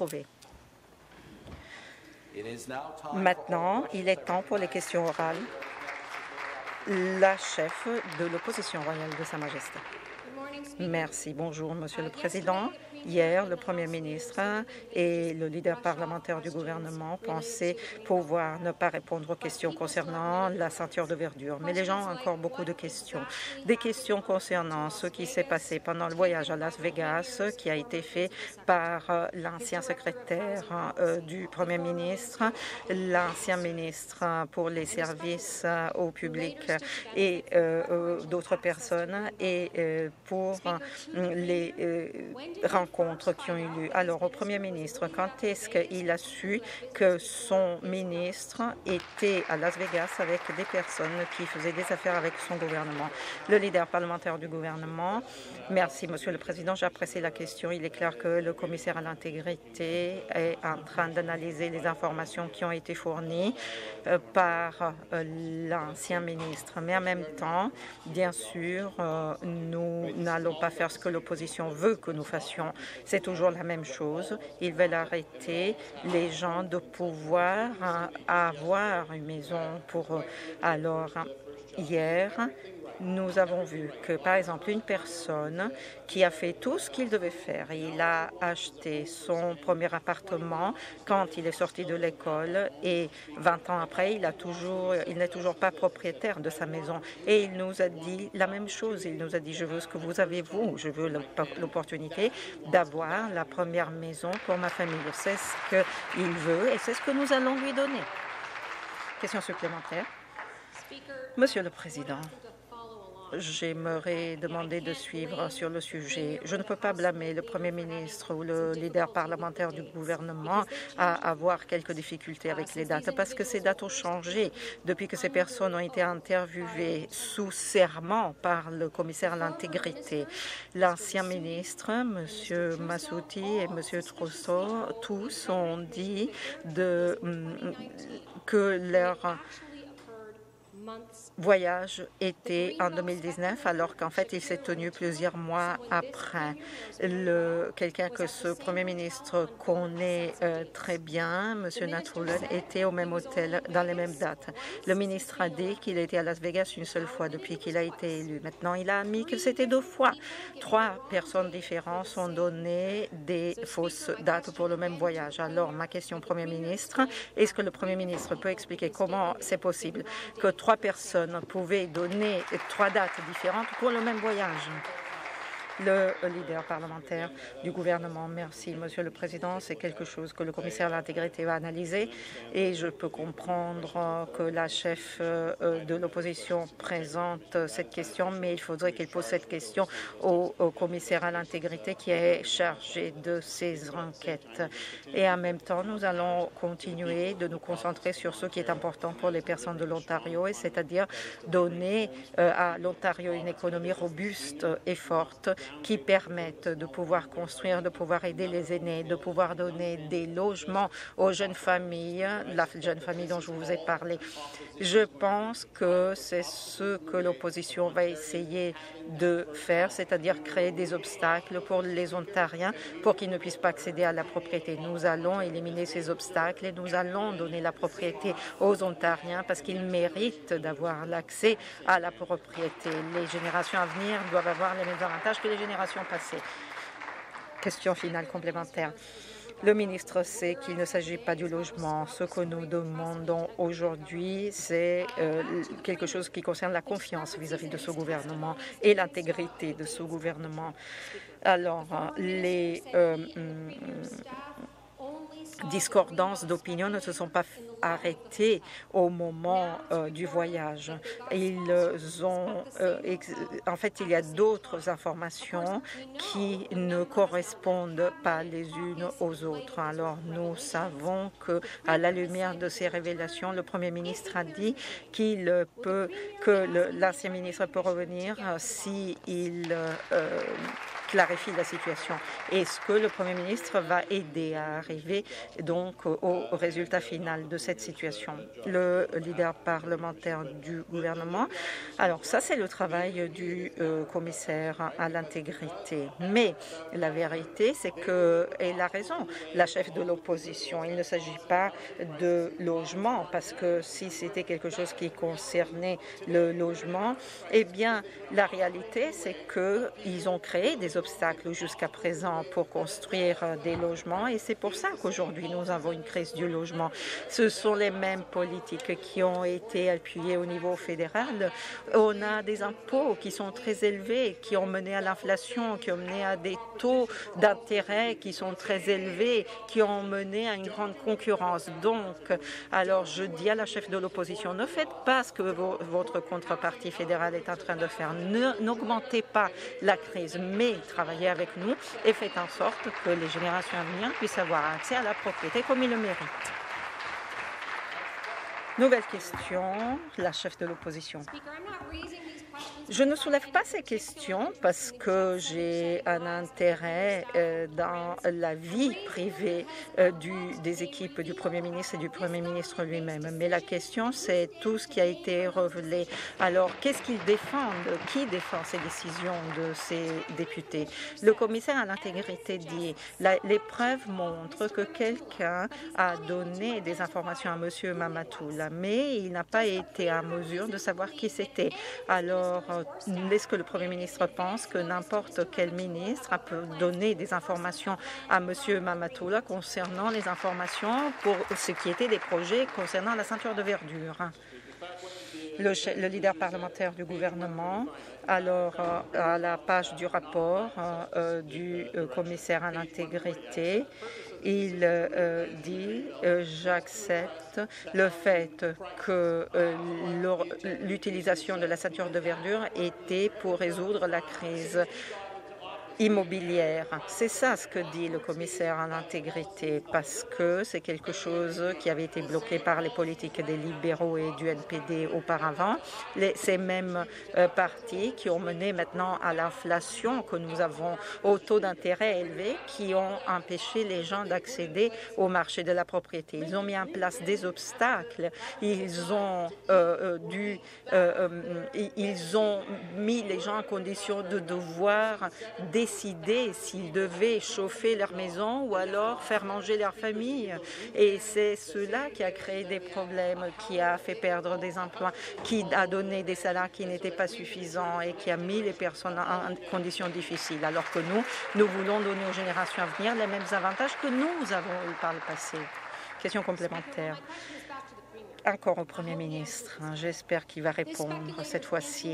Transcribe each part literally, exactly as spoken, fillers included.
approuvé. Maintenant, il est temps pour les questions orales. La chef de l'opposition royale de Sa Majesté. Merci. Bonjour, Monsieur le Président. Hier, le Premier ministre et le leader parlementaire du gouvernement pensaient pouvoir ne pas répondre aux questions concernant la ceinture de verdure. Mais les gens ont encore beaucoup de questions. Des questions concernant ce qui s'est passé pendant le voyage à Las Vegas, qui a été fait par l'ancien secrétaire euh, du Premier ministre, l'ancien ministre pour les services au public et euh, euh, d'autres personnes, et euh, pour les euh, rencontres qui ont eu lieu. Alors, au Premier ministre, quand est-ce qu'il a su que son ministre était à Las Vegas avec des personnes qui faisaient des affaires avec son gouvernement? Le leader parlementaire du gouvernement. Merci, Monsieur le Président. J'apprécie la question. Il est clair que le commissaire à l'intégrité est en train d'analyser les informations qui ont été fournies euh, par euh, l'ancien ministre. Mais en même temps, bien sûr, euh, nous n'allons pas faire ce que l'opposition veut que nous fassions. C'est toujours la même chose. Ils veulent arrêter les gens de pouvoir euh, avoir une maison pour eux. Alors, hier, nous avons vu que, par exemple, une personne qui a fait tout ce qu'il devait faire, il a acheté son premier appartement quand il est sorti de l'école et vingt ans après, il a toujours, il n'est toujours pas propriétaire de sa maison. Et il nous a dit la même chose. Il nous a dit, je veux ce que vous avez, vous. Je veux l'opportunité d'avoir la première maison pour ma famille. C'est ce qu'il veut et c'est ce que nous allons lui donner. Question supplémentaire. Monsieur le Président, j'aimerais demander de suivre sur le sujet. Je ne peux pas blâmer le Premier ministre ou le leader parlementaire du gouvernement à avoir quelques difficultés avec les dates, parce que ces dates ont changé depuis que ces personnes ont été interviewées sous serment par le commissaire à l'intégrité. L'ancien ministre, M. Massouti et M. Trousseau, tous ont dit de, que leur voyage était en deux mille dix-neuf, alors qu'en fait, il s'est tenu plusieurs mois après. Quelqu'un que ce Premier ministre connaît euh, très bien, M. Natrulen, était au même hôtel dans les mêmes dates. Le ministre a dit qu'il était à Las Vegas une seule fois depuis qu'il a été élu. Maintenant, il a admis que c'était deux fois. Trois personnes différentes ont donné des fausses dates pour le même voyage. Alors, ma question au Premier ministre, est-ce que le Premier ministre peut expliquer comment c'est possible que trois personnes pouvaient donner trois dates différentes pour le même voyage? Le leader parlementaire du gouvernement. Merci, Monsieur le Président. C'est quelque chose que le commissaire à l'intégrité va analyser et je peux comprendre que la chef de l'opposition présente cette question, mais il faudrait qu'elle pose cette question au, au commissaire à l'intégrité qui est chargé de ces enquêtes. Et en même temps, nous allons continuer de nous concentrer sur ce qui est important pour les personnes de l'Ontario, et c'est-à-dire donner euh, à l'Ontario une économie robuste et forte qui permettent de pouvoir construire, de pouvoir aider les aînés, de pouvoir donner des logements aux jeunes familles, la jeune famille dont je vous ai parlé. Je pense que c'est ce que l'opposition va essayer de faire, c'est-à-dire créer des obstacles pour les Ontariens pour qu'ils ne puissent pas accéder à la propriété. Nous allons éliminer ces obstacles et nous allons donner la propriété aux Ontariens parce qu'ils méritent d'avoir l'accès à la propriété. Les générations à venir doivent avoir les mêmes avantages que les générations passées. Question finale complémentaire. Le ministre sait qu'il ne s'agit pas du logement. Ce que nous demandons aujourd'hui, c'est euh, quelque chose qui concerne la confiance vis-à-vis de ce gouvernement et l'intégrité de ce gouvernement. Alors, les euh, discordances d'opinion ne se sont pas arrêtées au moment euh, du voyage. Ils ont, euh, en fait, il y a d'autres informations qui ne correspondent pas les unes aux autres. Alors, nous savons que, à la lumière de ces révélations, le Premier ministre a dit qu'il peut, que l'ancien ministre peut revenir si il euh, clarifie la situation. Est-ce que le Premier ministre va aider à arriver donc au, au résultat final de cette situation? Le leader parlementaire du gouvernement. Alors ça, c'est le travail du euh, commissaire à l'intégrité. Mais la vérité, c'est que, et elle a raison, la chef de l'opposition, il ne s'agit pas de logement, parce que si c'était quelque chose qui concernait le logement, eh bien, la réalité, c'est qu'ils ont créé des obstacles jusqu'à présent pour construire des logements, et c'est pour ça qu'aujourd'hui, nous avons une crise du logement. Ce sont les mêmes politiques qui ont été appuyées au niveau fédéral. On a des impôts qui sont très élevés, qui ont mené à l'inflation, qui ont mené à des taux d'intérêt qui sont très élevés, qui ont mené à une grande concurrence. Donc, alors je dis à la chef de l'opposition, ne faites pas ce que vo votre contrepartie fédérale est en train de faire. N'augmentez pas la crise, mais travaillez avec nous et faites en sorte que les générations à venir puissent avoir accès à la propriété comme ils le méritent. Nouvelle question, la chef de l'opposition. Je ne soulève pas ces questions parce que j'ai un intérêt euh, dans la vie privée euh, du, des équipes du Premier ministre et du Premier ministre lui-même. Mais la question, c'est tout ce qui a été révélé. Alors, qu'est-ce qu'ils défendent? Qui défend ces décisions de ces députés? Le commissaire à l'intégrité dit la, les preuves montrent que quelqu'un a donné des informations à M. Mamatoula, mais il n'a pas été en mesure de savoir qui c'était. Alors, est-ce que le Premier ministre pense que n'importe quel ministre peut donner des informations à M. Mamatoula concernant les informations pour ce qui était des projets concernant la ceinture de verdure? Le, le leader parlementaire du gouvernement, alors euh, à la page du rapport euh, du euh, commissaire à l'intégrité, il euh, dit euh, « J'accepte le fait que euh, l'utilisation de la ceinture de verdure était pour résoudre la crise immobilière. » C'est ça ce que dit le commissaire à l'intégrité, parce que c'est quelque chose qui avait été bloqué par les politiques des libéraux et du N P D auparavant. Les, ces mêmes euh, partis qui ont mené maintenant à l'inflation que nous avons, au taux d'intérêt élevé, qui ont empêché les gens d'accéder au marché de la propriété. Ils ont mis en place des obstacles. Ils ont euh, dû, euh, euh, ils ont mis les gens en condition de devoir décider s'ils devaient chauffer leur maison ou alors faire manger leur famille. Et c'est cela qui a créé des problèmes, qui a fait perdre des emplois, qui a donné des salaires qui n'étaient pas suffisants et qui a mis les personnes en conditions difficiles. Alors que nous, nous voulons donner aux générations à venir les mêmes avantages que nous avons eu par le passé. Question complémentaire. Encore au Premier ministre. J'espère qu'il va répondre cette fois-ci.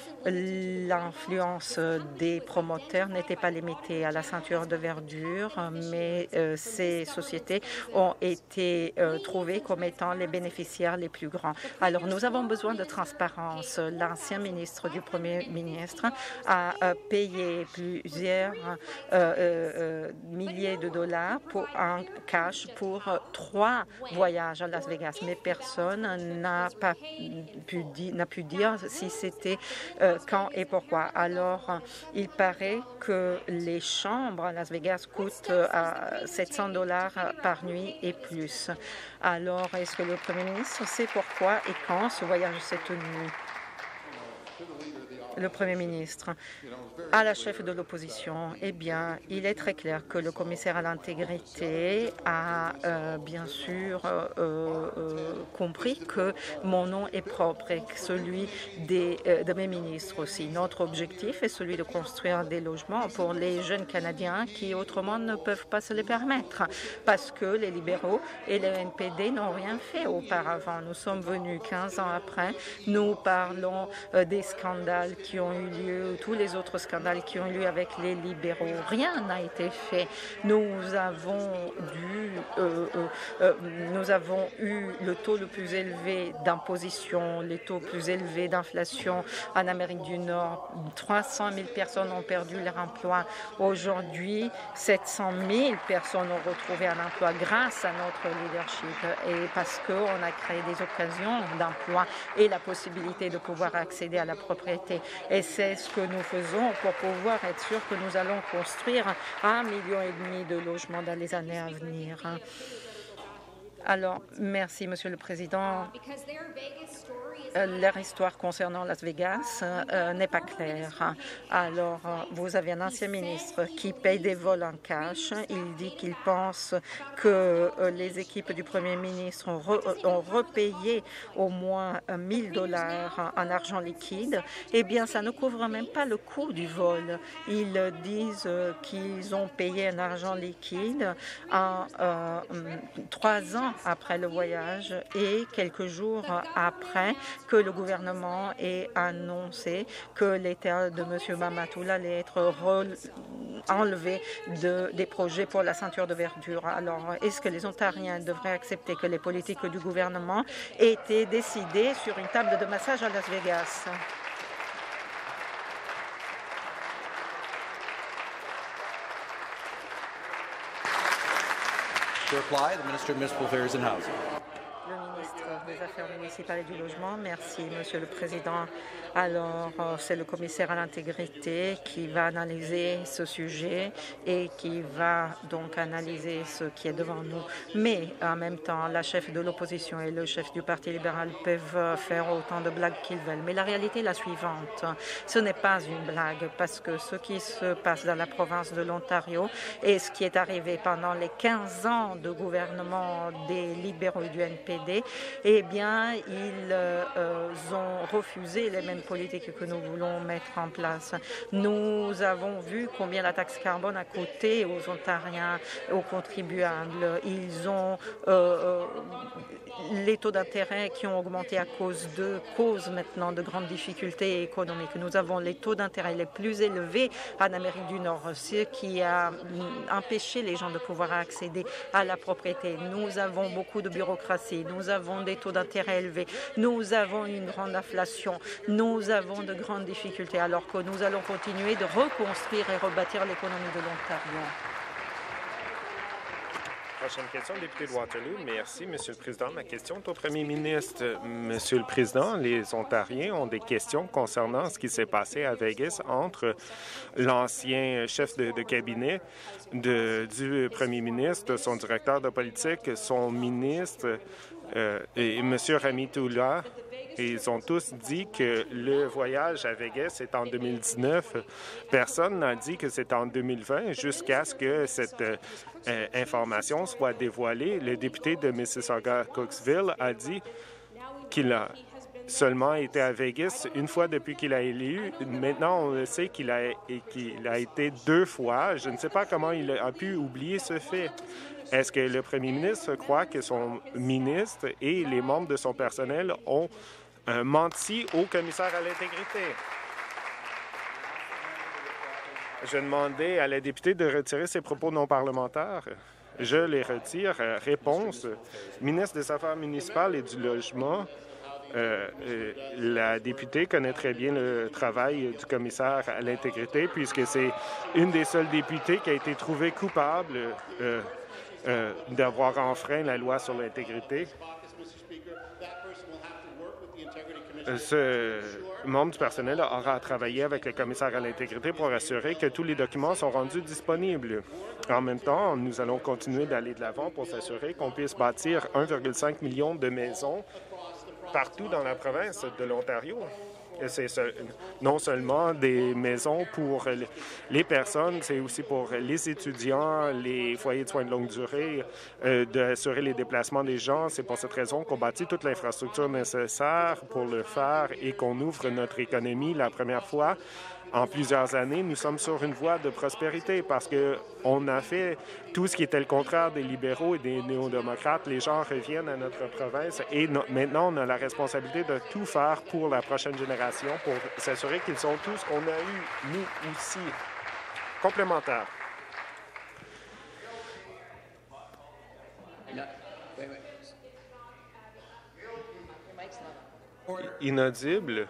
L'influence des promoteurs n'était pas limitée à la ceinture de verdure, mais euh, ces sociétés ont été euh, trouvées comme étant les bénéficiaires les plus grands. Alors, nous avons besoin de transparence. L'ancien ministre du Premier ministre a euh, payé plusieurs euh, euh, milliers de dollars pour, en cash pour euh, trois voyages à Las Vegas, mais personne n'a pas pu, di n'a pu dire si c'était euh, quand et pourquoi. Alors, euh, il paraît que les chambres à Las Vegas coûtent euh, sept cents dollars par nuit et plus. Alors, est-ce que le Premier ministre sait pourquoi et quand ce voyage s'est tenu? Le Premier ministre. À la chef de l'opposition, eh bien, il est très clair que le commissaire à l'intégrité a euh, bien sûr euh, euh, compris que mon nom est propre et que celui des, euh, de mes ministres aussi. Notre objectif est celui de construire des logements pour les jeunes Canadiens qui autrement ne peuvent pas se les permettre parce que les libéraux et les N P D n'ont rien fait auparavant. Nous sommes venus quinze ans après. Nous parlons euh, des scandales qui ont eu lieu, tous les autres scandales qui ont eu lieu avec les libéraux. Rien n'a été fait. Nous avons dû, euh, euh, euh, nous avons eu le taux le plus élevé d'imposition, les taux plus élevés d'inflation en Amérique du Nord. trois cent mille personnes ont perdu leur emploi. Aujourd'hui, sept cent mille personnes ont retrouvé un emploi grâce à notre leadership et parce qu'on a créé des occasions d'emploi et la possibilité de pouvoir accéder à la propriété. Et c'est ce que nous faisons pour pouvoir être sûr que nous allons construire un million et demi de logements dans les années à venir. Alors, merci, Monsieur le Président. Leur histoire concernant Las Vegas euh, n'est pas claire. Alors, euh, vous avez un ancien ministre qui paye des vols en cash. Il dit qu'il pense que euh, les équipes du Premier ministre ont, re, ont repayé au moins mille dollars en argent liquide. Eh bien, ça ne couvre même pas le coût du vol. Ils disent euh, qu'ils ont payé un argent liquide en euh, trois ans après le voyage et quelques jours après que le gouvernement ait annoncé que l'État de M. Mamatoula allait être enlevé de, des projets pour la ceinture de verdure. Alors, est-ce que les Ontariens devraient accepter que les politiques du gouvernement aient été décidées sur une table de massage à Las Vegas? To reply, the Minister of Municipal Affairs and Housing. Le ministre des Affaires municipales et du Logement. Merci, Monsieur le Président. Alors, c'est le commissaire à l'intégrité qui va analyser ce sujet et qui va donc analyser ce qui est devant nous. Mais en même temps, la chef de l'opposition et le chef du Parti libéral peuvent faire autant de blagues qu'ils veulent. Mais la réalité est la suivante. Ce n'est pas une blague parce que ce qui se passe dans la province de l'Ontario et ce qui est arrivé pendant les quinze ans de gouvernement des libéraux et du N P D, eh bien, ils euh, ont refusé les mêmes politiques que nous voulons mettre en place. Nous avons vu combien la taxe carbone a coûté aux Ontariens, aux contribuables. Ils ont euh, les taux d'intérêt qui ont augmenté à cause de cause maintenant de grandes difficultés économiques. Nous avons les taux d'intérêt les plus élevés en Amérique du Nord, ce qui a empêché les gens de pouvoir accéder à la propriété. Nous avons beaucoup de bureaucratie, nous avons des taux d'intérêt élevés, nous avons une grande inflation, nous avons de grandes difficultés alors que nous allons continuer de reconstruire et rebâtir l'économie de l'Ontario. Prochaine question, député de Waterloo. Merci, Monsieur le Président. Ma question est au Premier ministre. Monsieur le Président, les Ontariens ont des questions concernant ce qui s'est passé à Vegas entre l'ancien chef de, de cabinet de, du Premier ministre, son directeur de politique, son ministre euh, et Monsieur Ramitoula. Et ils ont tous dit que le voyage à Vegas est en deux mille dix-neuf. Personne n'a dit que c'est en deux mille vingt jusqu'à ce que cette euh, information soit dévoilée. Le député de Mississauga-Cooksville a dit qu'il a seulement été à Vegas une fois depuis qu'il a été élu. Maintenant, on le sait qu'il a, qu'il a été deux fois. Je ne sais pas comment il a pu oublier ce fait. Est-ce que le premier ministre croit que son ministre et les membres de son personnel ont euh, menti au commissaire à l'intégrité? Je demandais à la députée de retirer ses propos non parlementaires. Je les retire. Réponse, ministre des Affaires municipales et du Logement. Euh, euh, la députée connaît très bien le travail du commissaire à l'intégrité puisque c'est une des seules députées qui a été trouvée coupable euh, euh, d'avoir enfreint la loi sur l'intégrité. Ce membre du personnel aura travaillé avec le commissaire à l'intégrité pour assurer que tous les documents sont rendus disponibles. En même temps, nous allons continuer d'aller de l'avant pour s'assurer qu'on puisse bâtir un virgule cinq million de maisons partout dans la province de l'Ontario. C'est non seulement des maisons pour les personnes, c'est aussi pour les étudiants, les foyers de soins de longue durée, euh, d'assurer les déplacements des gens. C'est pour cette raison qu'on bâtit toute l'infrastructure nécessaire pour le faire et qu'on ouvre notre économie la première fois. En plusieurs années, nous sommes sur une voie de prospérité parce qu'on a fait tout ce qui était le contraire des libéraux et des néo-démocrates. Les gens reviennent à notre province et no- maintenant, on a la responsabilité de tout faire pour la prochaine génération pour s'assurer qu'ils sont tous ce qu'on a eu, nous aussi. Complémentaire. Inaudible.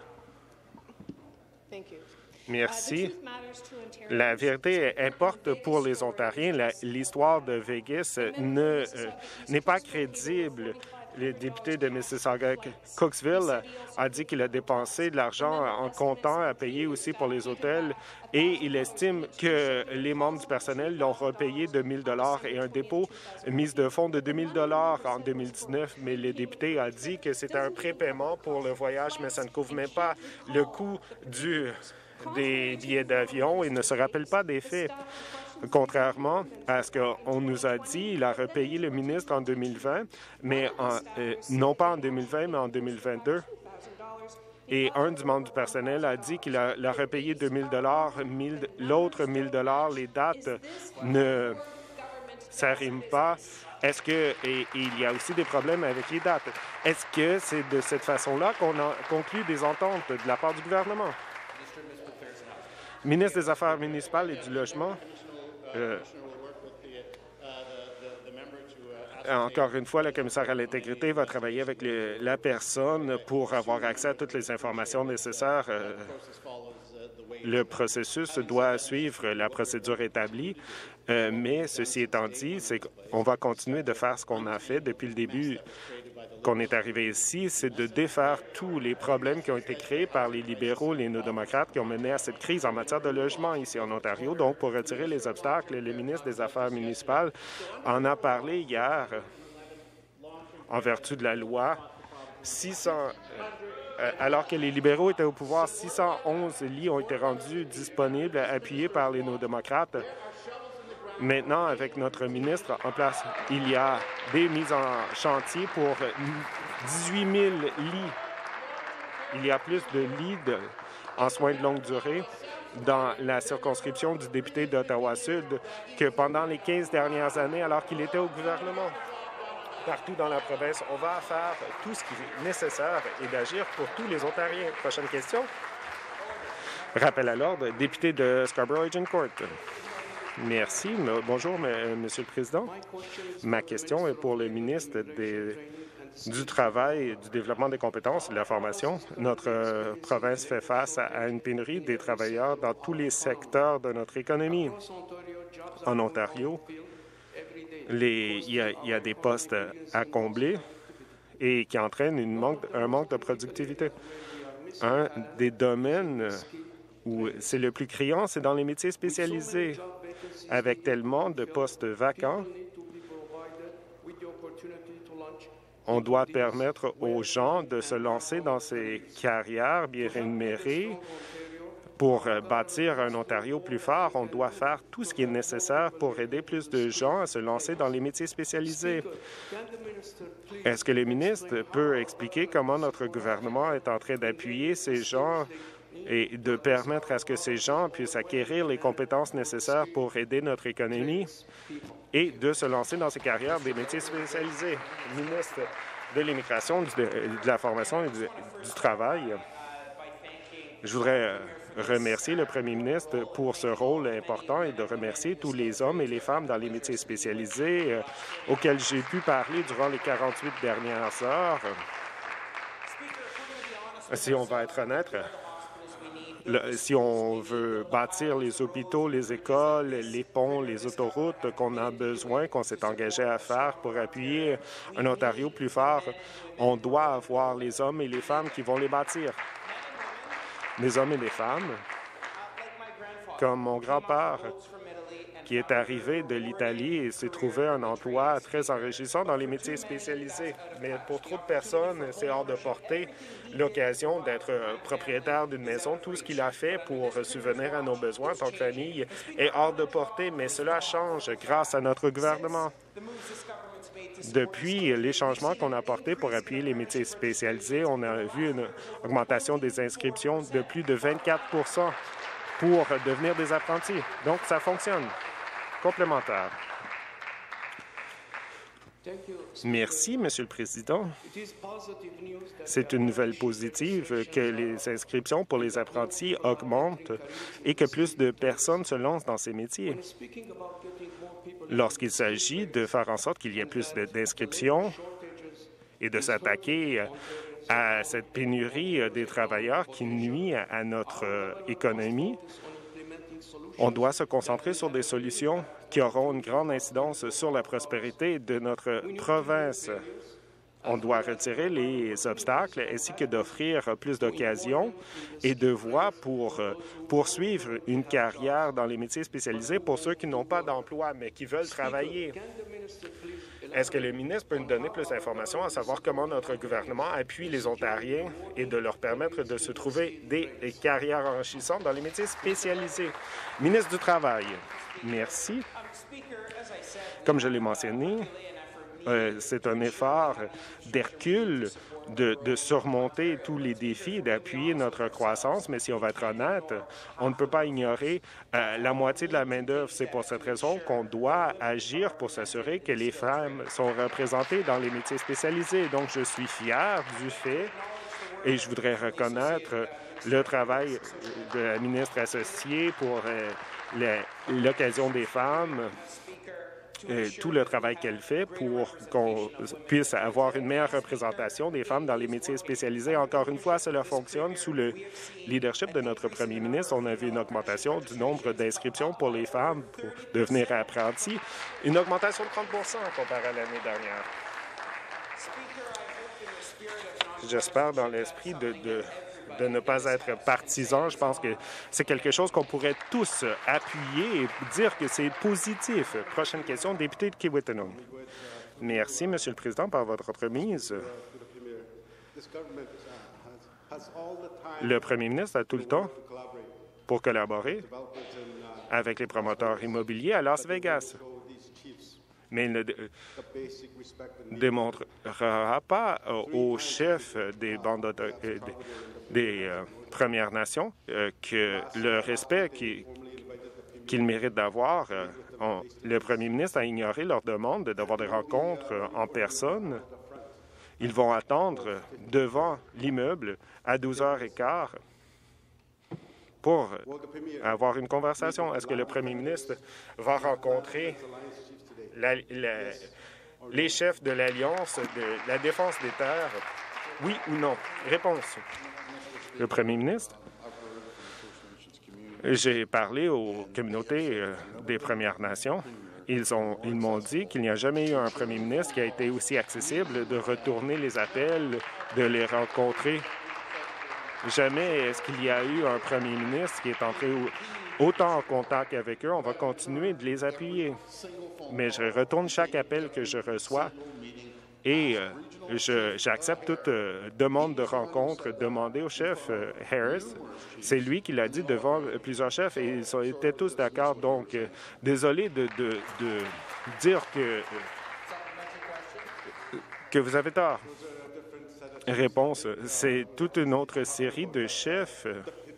Merci. La vérité importe pour les Ontariens. La, l'histoire de Vegas ne, euh, n'est pas crédible. le député de Mississauga-Cooksville a dit qu'il a dépensé de l'argent en comptant à payer aussi pour les hôtels et il estime que les membres du personnel l'ont repayé de mille dollars et un dépôt mise de fonds de deux mille dollars en deux mille dix-neuf, mais le député a dit que c'était un prépaiement pour le voyage, mais ça ne couvre même pas le coût du, des billets d'avion et ne se rappelle pas des faits. Contrairement à ce qu'on nous a dit, il a repayé le ministre en deux mille vingt, mais en, euh, non pas en deux mille vingt, mais en deux mille vingt-deux. Et un du membre du personnel a dit qu'il a, a repayé deux mille dollars, l'autre mille dollars. Les dates ne s'arriment pas. Est-ce que et, et il y a aussi des problèmes avec les dates. Est-ce que c'est de cette façon-là qu'on a conclu des ententes de la part du gouvernement? Ministre des Affaires municipales et du Logement. Euh, encore une fois, le commissaire à l'intégrité va travailler avec le, la personne pour avoir accès à toutes les informations nécessaires. Euh, le processus doit suivre la procédure établie, euh, mais ceci étant dit, c'est qu'on va continuer de faire ce qu'on a fait depuis le début qu'on est arrivé ici, c'est de défaire tous les problèmes qui ont été créés par les libéraux et les néo-démocrates qui ont mené à cette crise en matière de logement ici en Ontario. Donc, pour retirer les obstacles, le ministre des Affaires municipales en a parlé hier en vertu de la loi six cents, euh, alors que les libéraux étaient au pouvoir, six cent onze lits ont été rendus disponibles, appuyés par les néo-démocrates. Maintenant, avec notre ministre en place, il y a des mises en chantier pour dix-huit mille lits. Il y a plus de lits de, en soins de longue durée dans la circonscription du député d'Ottawa-Sud que pendant les quinze dernières années, alors qu'il était au gouvernement. Partout dans la province, on va faire tout ce qui est nécessaire et d'agir pour tous les Ontariens. Prochaine question. Rappel à l'ordre, député de Scarborough-Agincourt. Merci. Bonjour, Monsieur le Président. Ma question est pour le ministre des, du Travail, du Développement des compétences et de la formation. Notre euh, province fait face à, à une pénurie des travailleurs dans tous les secteurs de notre économie. En Ontario, les, il, y a, il y a des postes à combler et qui entraînent une manque, un manque de productivité. Un des domaines où c'est le plus criant, c'est dans les métiers spécialisés. Avec tellement de postes vacants, on doit permettre aux gens de se lancer dans ces carrières bien rémunérées. Pour bâtir un Ontario plus fort, on doit faire tout ce qui est nécessaire pour aider plus de gens à se lancer dans les métiers spécialisés. Est-ce que le ministre peut expliquer comment notre gouvernement est en train d'appuyer ces gens et de permettre à ce que ces gens puissent acquérir les compétences nécessaires pour aider notre économie et de se lancer dans ces carrières des métiers spécialisés? Ministre de l'Immigration, de la Formation et du, du Travail, je voudrais remercier le premier ministre pour ce rôle important et de remercier tous les hommes et les femmes dans les métiers spécialisés euh, auxquels j'ai pu parler durant les quarante-huit dernières heures. Si on va être honnête, Le, si on veut bâtir les hôpitaux, les écoles, les ponts, les autoroutes qu'on a besoin, qu'on s'est engagé à faire pour appuyer un Ontario plus fort, on doit avoir les hommes et les femmes qui vont les bâtir. Les hommes et les femmes, comme mon grand-père, qui est arrivé de l'Italie et s'est trouvé un emploi très enrichissant dans les métiers spécialisés. Mais pour trop de personnes, c'est hors de portée l'occasion d'être propriétaire d'une maison. Tout ce qu'il a fait pour subvenir à nos besoins en tant que famille est hors de portée, mais cela change grâce à notre gouvernement. Depuis les changements qu'on a apportés pour appuyer les métiers spécialisés, on a vu une augmentation des inscriptions de plus de vingt-quatre pour cent pour devenir des apprentis. Donc, ça fonctionne. Complémentaire. Merci, Monsieur le Président. C'est une nouvelle positive que les inscriptions pour les apprentis augmentent et que plus de personnes se lancent dans ces métiers. Lorsqu'il s'agit de faire en sorte qu'il y ait plus d'inscriptions et de s'attaquer à cette pénurie des travailleurs qui nuit à notre économie, on doit se concentrer sur des solutions qui auront une grande incidence sur la prospérité de notre province. On doit retirer les obstacles ainsi que d'offrir plus d'occasions et de voies pour poursuivre une carrière dans les métiers spécialisés pour ceux qui n'ont pas d'emploi mais qui veulent travailler. Est-ce que le ministre peut nous donner plus d'informations à savoir comment notre gouvernement appuie les Ontariens et de leur permettre de se trouver des carrières enrichissantes dans les métiers spécialisés? Ministre du Travail. Merci. Comme je l'ai mentionné, Euh, c'est un effort d'Hercule de, de surmonter tous les défis, d'appuyer notre croissance, mais si on va être honnête, on ne peut pas ignorer euh, la moitié de la main-d'œuvre. C'est pour cette raison qu'on doit agir pour s'assurer que les femmes sont représentées dans les métiers spécialisés. Donc, je suis fier du fait et je voudrais reconnaître le travail de la ministre associée pour euh, l'occasion des femmes. Euh, tout le travail qu'elle fait pour qu'on puisse avoir une meilleure représentation des femmes dans les métiers spécialisés. Encore une fois, cela fonctionne sous le leadership de notre premier ministre. On a vu une augmentation du nombre d'inscriptions pour les femmes pour devenir apprentis, une augmentation de trente comparé à l'année dernière. J'espère dans l'esprit de, de de ne pas être partisan. Je pense que c'est quelque chose qu'on pourrait tous appuyer et dire que c'est positif. Prochaine question, député de Kiiwetinoong. Merci, Monsieur le Président, par votre remise. Le premier ministre a tout le temps pour collaborer avec les promoteurs immobiliers à Las Vegas. Mais il ne démontrera pas aux chefs des bandes des, des euh, Premières Nations euh, que le respect qu'ils qu'ils méritent d'avoir. Euh, on, le premier ministre a ignoré leur demande d'avoir des rencontres euh, en personne. Ils vont attendre devant l'immeuble à douze heures quinze pour avoir une conversation. Est-ce que le premier ministre va rencontrer La, la, les chefs de l'Alliance de la défense des terres, oui ou non? Réponse. Le premier ministre. J'ai parlé aux communautés euh, des Premières Nations. Ils ont, ils m'ont dit qu'il n'y a jamais eu un premier ministre qui a été aussi accessible de retourner les appels, de les rencontrer. Jamais est-ce qu'il y a eu un premier ministre qui est entré autant en contact avec eux. On va continuer de les appuyer. Mais je retourne chaque appel que je reçois et euh, j'accepte toute euh, demande de rencontre demandée au chef euh, Harris. C'est lui qui l'a dit devant plusieurs chefs et ils sont, étaient tous d'accord. Donc, euh, désolé de, de, de dire que, euh, que vous avez tort. Réponse, c'est toute une autre série de chefs.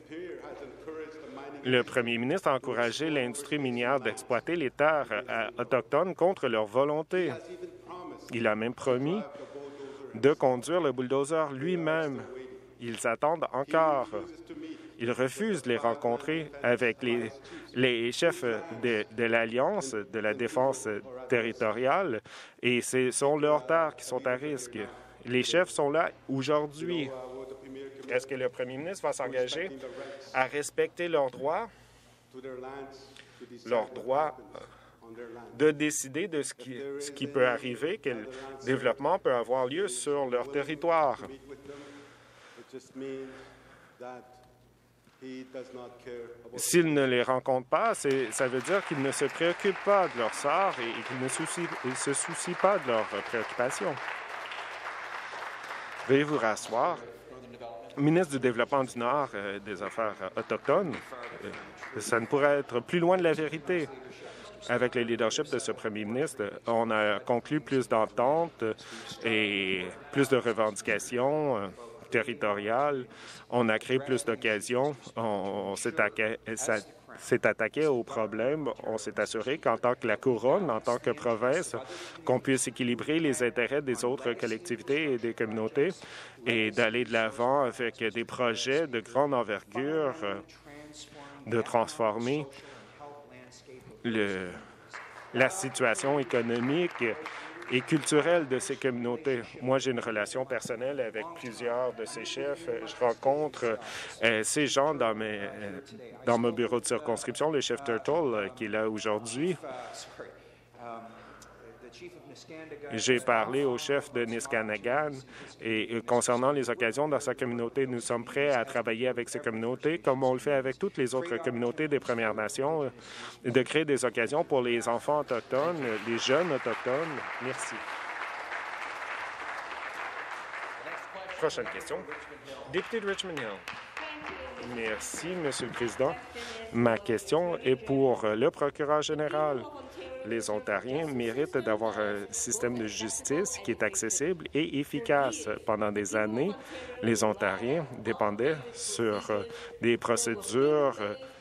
Le premier ministre a encouragé l'industrie minière d'exploiter les terres euh, autochtones contre leur volonté. Il a même promis de conduire le bulldozer lui-même. Ils attendent encore. Il refuse de les rencontrer avec les, les chefs de, de l'Alliance de la défense territoriale et ce sont leurs terres qui sont à risque. Les chefs sont là aujourd'hui. Est-ce que le premier ministre va s'engager à respecter leurs droits, leurs droits de décider de ce qui, ce qui peut arriver, quel développement peut avoir lieu sur leur territoire? S'il ne les rencontre pas, ça veut dire qu'il ne se préoccupe pas de leur sort et, et qu'il ne soucie, se soucie pas de leurs préoccupations. Veuillez vous rasseoir. Ministre du Développement du Nord euh, des Affaires autochtones, euh, ça ne pourrait être plus loin de la vérité. Avec le leadership de ce premier ministre, on a conclu plus d'ententes et plus de revendications euh, territoriales. On a créé plus d'occasions. On, on s'est attaqué aux problèmes. On s'est assuré qu'en tant que la couronne, en tant que province, qu'on puisse équilibrer les intérêts des autres collectivités et des communautés et d'aller de l'avant avec des projets de grande envergure, de transformer le, la situation économique et culturelle de ces communautés. Moi, j'ai une relation personnelle avec plusieurs de ces chefs. Je rencontre euh, ces gens dans, mes, euh, dans mon bureau de circonscription, le chef Turtle, euh, qui est là aujourd'hui. J'ai parlé au chef de Niskanagan et euh, concernant les occasions dans sa communauté, nous sommes prêts à travailler avec ces communautés, comme on le fait avec toutes les autres communautés des Premières Nations, euh, de créer des occasions pour les enfants autochtones, les jeunes autochtones. Merci. Prochaine question. Député de Richmond Hill. Merci, Monsieur le Président. Ma question est pour le procureur général. Les Ontariens méritent d'avoir un système de justice qui est accessible et efficace. Pendant des années, les Ontariens dépendaient sur des procédures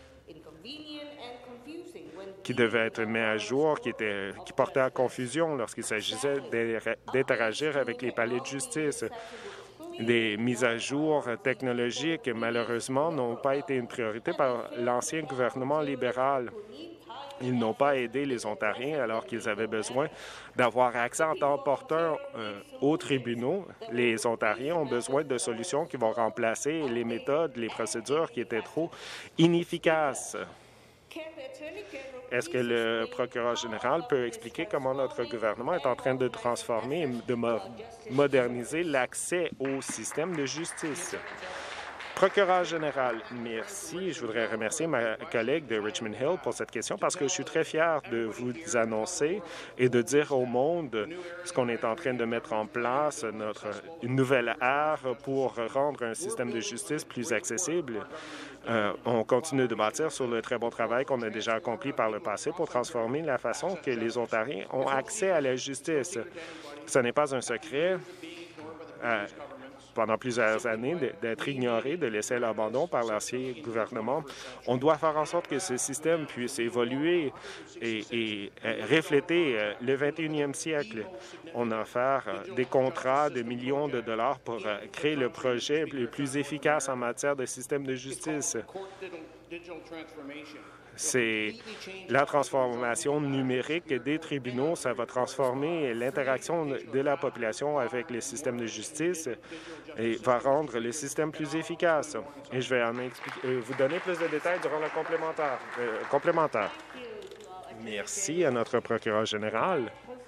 qui devaient être mises à jour, qui, étaient, qui portaient à confusion lorsqu'il s'agissait d'interagir avec les palais de justice. Des mises à jour technologiques, malheureusement, n'ont pas été une priorité par l'ancien gouvernement libéral. Ils n'ont pas aidé les Ontariens alors qu'ils avaient besoin d'avoir accès en temps opportun euh, aux tribunaux. Les Ontariens ont besoin de solutions qui vont remplacer les méthodes, les procédures qui étaient trop inefficaces. Est-ce que le procureur général peut expliquer comment notre gouvernement est en train de transformer et de mo moderniser l'accès au système de justice? Procureur général, merci. Je voudrais remercier ma collègue de Richmond Hill pour cette question parce que je suis très fier de vous annoncer et de dire au monde ce qu'on est en train de mettre en place, notre une nouvelle ère pour rendre un système de justice plus accessible. Euh, on continue de bâtir sur le très bon travail qu'on a déjà accompli par le passé pour transformer la façon que les Ontariens ont accès à la justice. Ce n'est pas un secret. Euh, pendant plusieurs années, d'être ignoré, de laisser à l'abandon par l'ancien gouvernement. On doit faire en sorte que ce système puisse évoluer et, et refléter le vingt et unième siècle. On a offert des contrats de millions de dollars pour créer le projet le plus efficace en matière de système de justice. C'est la transformation numérique des tribunaux. Ça va transformer l'interaction de la population avec les systèmes de justice et va rendre le système plus efficace. Et je vais en expliquer, vous donner plus de détails durant le complémentaire. Euh, complémentaire. Merci à notre procureur général.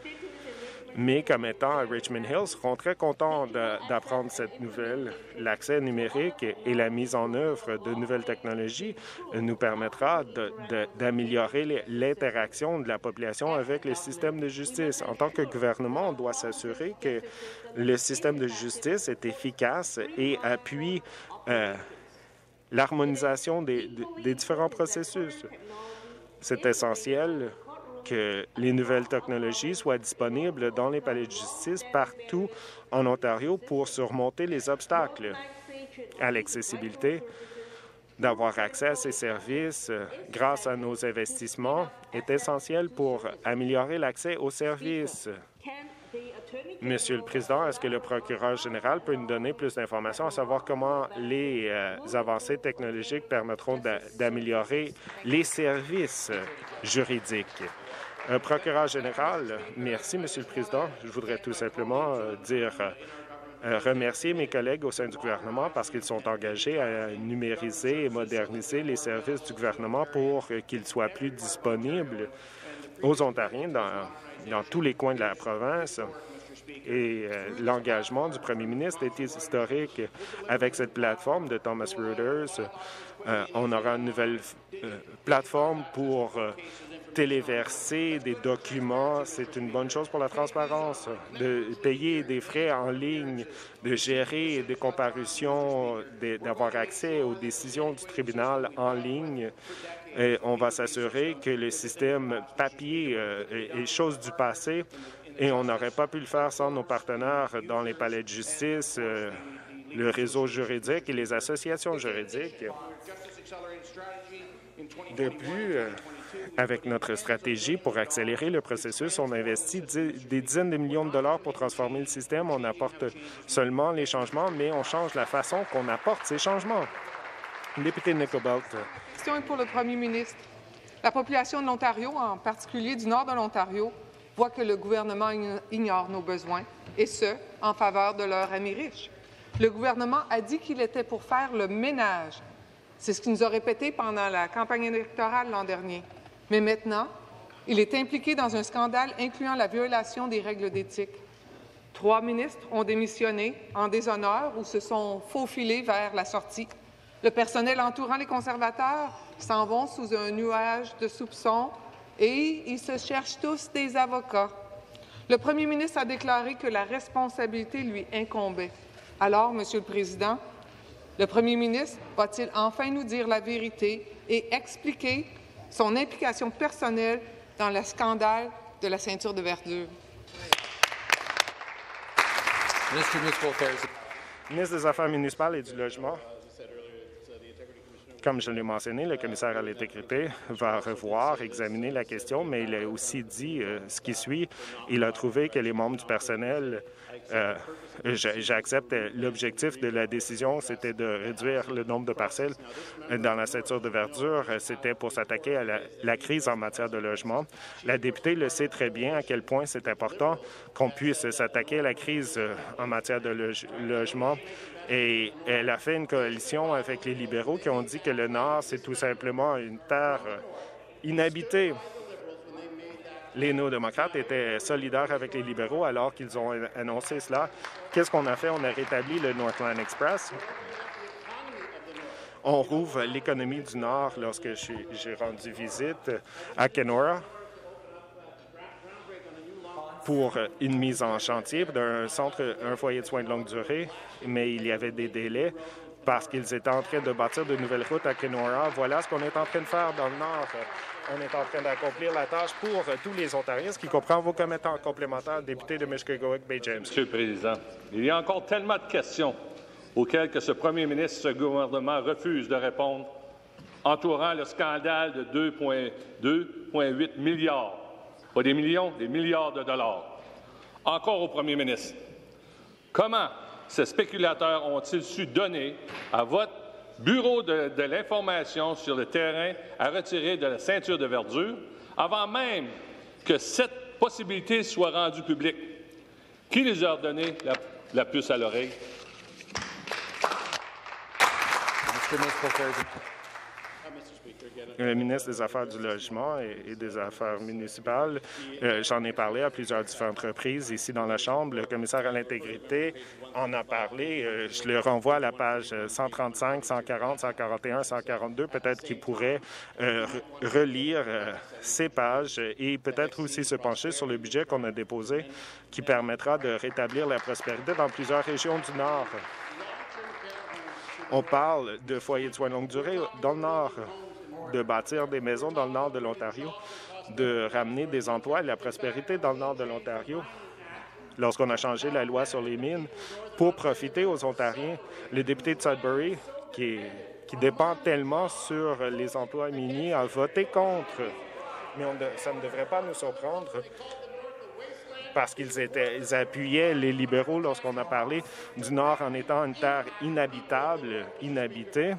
Mais comme étant à Richmond Hill, seront très contents d'apprendre cette nouvelle. L'accès numérique et la mise en œuvre de nouvelles technologies nous permettra d'améliorer l'interaction de la population avec le système de justice. En tant que gouvernement, on doit s'assurer que le système de justice est efficace et appuie euh, l'harmonisation des, des différents processus. C'est essentiel que les nouvelles technologies soient disponibles dans les palais de justice partout en Ontario pour surmonter les obstacles à l'accessibilité. D'avoir accès à ces services grâce à nos investissements est essentiel pour améliorer l'accès aux services. Monsieur le Président, est-ce que le procureur général peut nous donner plus d'informations à savoir comment les euh, avancées technologiques permettront d'améliorer les services juridiques? Euh, procureur général, merci, Monsieur le Président. Je voudrais tout simplement euh, dire euh, remercier mes collègues au sein du gouvernement parce qu'ils sont engagés à numériser et moderniser les services du gouvernement pour euh, qu'ils soient plus disponibles aux Ontariens dans, dans tous les coins de la province. Et euh, l'engagement du premier ministre est historique. Avec cette plateforme de Thomas Reuters, euh, on aura une nouvelle euh, plateforme pour euh, téléverser des documents. C'est une bonne chose pour la transparence, de payer des frais en ligne, de gérer des comparutions, d'avoir accès aux décisions du tribunal en ligne. Et on va s'assurer que le système papier euh, est chose du passé. Et on n'aurait pas pu le faire sans nos partenaires dans les palais de justice, euh, le réseau juridique et les associations juridiques. De plus, euh, avec notre stratégie pour accélérer le processus, on investit des dizaines de millions de dollars pour transformer le système. On apporte seulement les changements, mais on change la façon qu'on apporte ces changements. Député de Nicobelt. La question est pour le premier ministre. La population de l'Ontario, en particulier du nord de l'Ontario, voit que le gouvernement ignore nos besoins, et ce, en faveur de leurs amis riches. Le gouvernement a dit qu'il était pour faire le ménage. C'est ce qu'il nous a répété pendant la campagne électorale l'an dernier. Mais maintenant, Il est impliqué dans un scandale incluant la violation des règles d'éthique. Trois ministres ont démissionné en déshonneur ou se sont faufilés vers la sortie. Le personnel entourant les conservateurs s'en vont sous un nuage de soupçons et ils se cherchent tous des avocats. Le premier ministre a déclaré que la responsabilité lui incombait. Alors, Monsieur le Président, le premier ministre va-t-il enfin nous dire la vérité et expliquer son implication personnelle dans le scandale de la ceinture de verdure? Ministre des Affaires municipales et du Logement. Comme je l'ai mentionné, le commissaire à l'intégrité va revoir, examiner la question, mais il a aussi dit euh, ce qui suit. Il a trouvé que les membres du personnel, euh, j'accepte l'objectif de la décision, c'était de réduire le nombre de parcelles dans la ceinture de verdure. C'était pour s'attaquer à la, la crise en matière de logement. La députée le sait très bien à quel point c'est important qu'on puisse s'attaquer à la crise en matière de loge, logement. Et elle a fait une coalition avec les libéraux qui ont dit que le Nord, c'est tout simplement une terre inhabitée. Les néo-démocrates étaient solidaires avec les libéraux alors qu'ils ont annoncé cela. Qu'est-ce qu'on a fait? On a rétabli le Northland Express. On rouvre l'économie du Nord lorsque j'ai rendu visite à Kenora pour une mise en chantier d'un centre, un foyer de soins de longue durée, mais il y avait des délais parce qu'ils étaient en train de bâtir de nouvelles routes à Kenora. Voilà ce qu'on est en train de faire dans le Nord. On est en train d'accomplir la tâche pour tous les Ontariens, ce qui comprend vos commettants complémentaires, député de Mushkegowuk-Bay James. Monsieur le Président, il y a encore tellement de questions auxquelles que ce premier ministre, ce gouvernement refuse de répondre, entourant le scandale de deux virgule huit milliards. Pas des millions, des milliards de dollars. Encore au premier ministre. Comment ces spéculateurs ont-ils su donner à votre bureau de, de l'information sur le terrain à retirer de la ceinture de verdure avant même que cette possibilité soit rendue publique? Qui les a donné la, la puce à l'oreille? Le ministre des Affaires du Logement et, et des Affaires municipales. Euh, J'en ai parlé à plusieurs différentes reprises ici dans la Chambre. Le commissaire à l'intégrité en a parlé. Euh, je le renvoie à la page cent trente-cinq, cent quarante, cent quarante et un, cent quarante-deux. Peut-être qu'il pourrait euh, relire euh, ces pages et peut-être aussi se pencher sur le budget qu'on a déposé qui permettra de rétablir la prospérité dans plusieurs régions du Nord. On parle de foyers de soins de longue durée dans le Nord, de bâtir des maisons dans le nord de l'Ontario, de ramener des emplois et la prospérité dans le nord de l'Ontario. Lorsqu'on a changé la loi sur les mines pour profiter aux Ontariens, le député de Sudbury, qui, est, qui dépend tellement sur les emplois miniers, a voté contre. Mais on de, ça ne devrait pas nous surprendre parce qu'ils étaient, ils appuyaient les libéraux lorsqu'on a parlé du Nord en étant une terre inhabitable, inhabitée.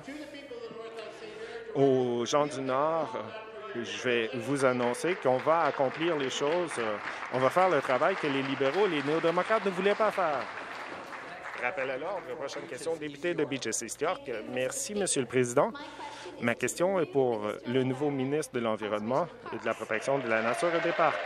Aux gens du Nord, je vais vous annoncer qu'on va accomplir les choses. On va faire le travail que les libéraux, les néo-démocrates ne voulaient pas faire. Rappel à l'ordre. Prochaine question, député de Beaches-East York. Merci, Monsieur le Président. Ma question est pour le nouveau ministre de l'Environnement et de la Protection de la Nature et des Parcs.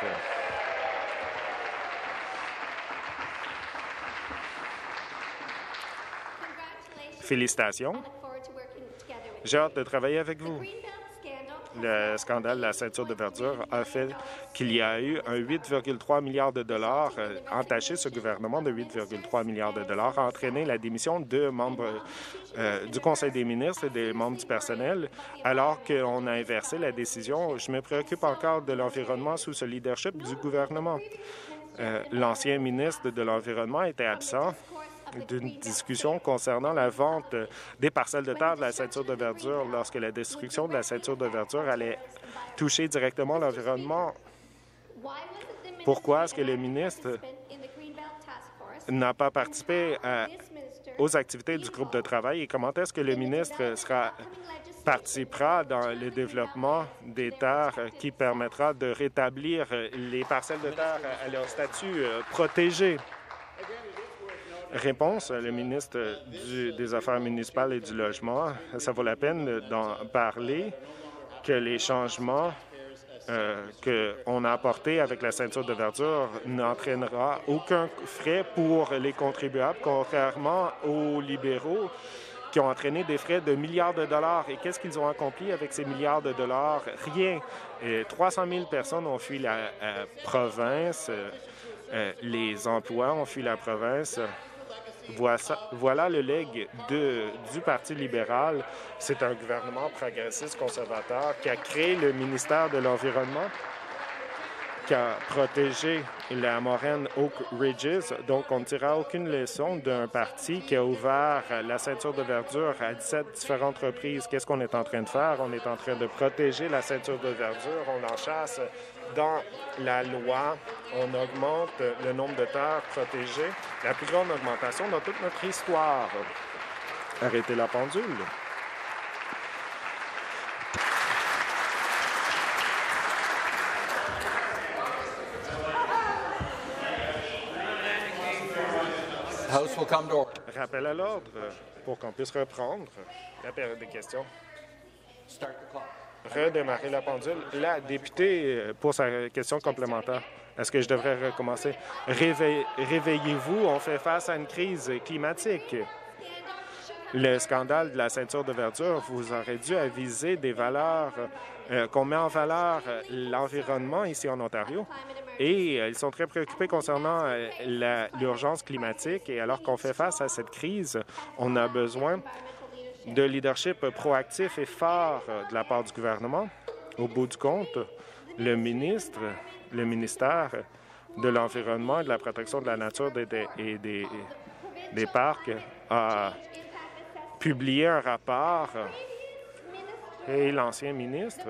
Félicitations. J'ai hâte de travailler avec vous. Le scandale de la ceinture de verdure a fait qu'il y a eu un huit virgule trois milliards de dollars euh, entaché. Ce gouvernement de huit virgule trois milliards de dollars a entraîné la démission de membres euh, du Conseil des ministres et des membres du personnel, alors qu'on a inversé la décision. Je me préoccupe encore de l'environnement sous ce leadership du gouvernement. Euh, L'ancien ministre de l'Environnement était absent d'une discussion concernant la vente des parcelles de terre de la ceinture de verdure lorsque la destruction de la ceinture de verdure allait toucher directement l'environnement. Pourquoi est-ce que le ministre n'a pas participé à, aux activités du groupe de travail et comment est-ce que le ministre sera, participera dans le développement des terres qui permettra de rétablir les parcelles de terre à leur statut protégé? Réponse, le ministre du, des Affaires municipales et du Logement. Ça vaut la peine d'en parler, que les changements euh, qu'on a apporté avec la ceinture de verdure n'entraînera aucun frais pour les contribuables, contrairement aux libéraux qui ont entraîné des frais de milliards de dollars. Et qu'est-ce qu'ils ont accompli avec ces milliards de dollars? Rien. Et trois cent mille personnes ont fui la euh, province. Euh, les emplois ont fui la province. Voilà, voilà le legs de, du Parti libéral. C'est un gouvernement progressiste conservateur qui a créé le ministère de l'Environnement, qui a protégé la moraine Oak Ridges. Donc, on ne tirera aucune leçon d'un parti qui a ouvert la ceinture de verdure à dix-sept différentes reprises. Qu'est-ce qu'on est en train de faire? On est en train de protéger la ceinture de verdure. On en chasse dans la loi. On augmente le nombre de terres protégées. La plus grande augmentation dans toute notre histoire. Arrêtez la pendule. House will come to order. Rappel à l'ordre pour qu'on puisse reprendre la période de questions. Start the clock. Redémarrer la pendule. La députée, pour sa question complémentaire, est-ce que je devrais recommencer? Réveille, réveillez-vous, on fait face à une crise climatique. Le scandale de la ceinture de verdure vous aurait dû aviser des valeurs, euh, qu'on met en valeur l'environnement ici en Ontario. Et euh, ils sont très préoccupés concernant euh, la, l'urgence climatique. Et alors qu'on fait face à cette crise, on a besoin de leadership proactif et fort de la part du gouvernement. Au bout du compte, le ministre, le ministère de l'Environnement et de la protection de la nature et des, et des, des parcs a publié un rapport et l'ancien ministre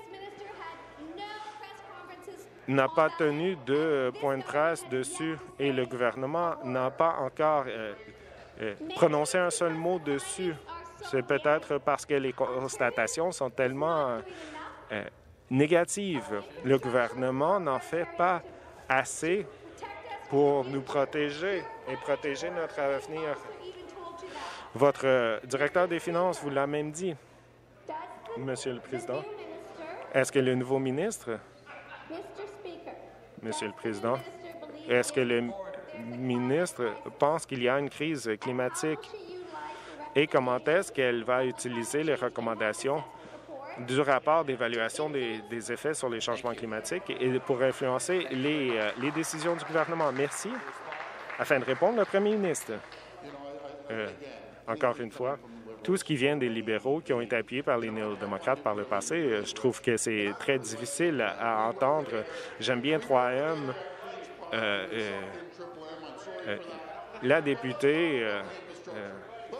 n'a pas tenu de point de presse dessus et le gouvernement n'a pas encore euh, euh, prononcé un seul mot dessus. C'est peut-être parce que les constatations sont tellement euh, négatives. Le gouvernement n'en fait pas assez pour nous protéger et protéger notre avenir. Votre euh, directeur des Finances vous l'a même dit, Monsieur le Président. Est-ce que le nouveau ministre, Monsieur le Président, est-ce que le ministre pense qu'il y a une crise climatique? Et comment est-ce qu'elle va utiliser les recommandations du rapport d'évaluation des, des effets sur les changements climatiques et pour influencer les, euh, les décisions du gouvernement? Merci. Afin de répondre, le premier ministre. Euh, encore une fois, tout ce qui vient des libéraux qui ont été appuyés par les néo-démocrates par le passé, euh, je trouve que c'est très difficile à, à entendre. J'aime bien trois M. Euh, euh, euh, la députée... Euh, euh,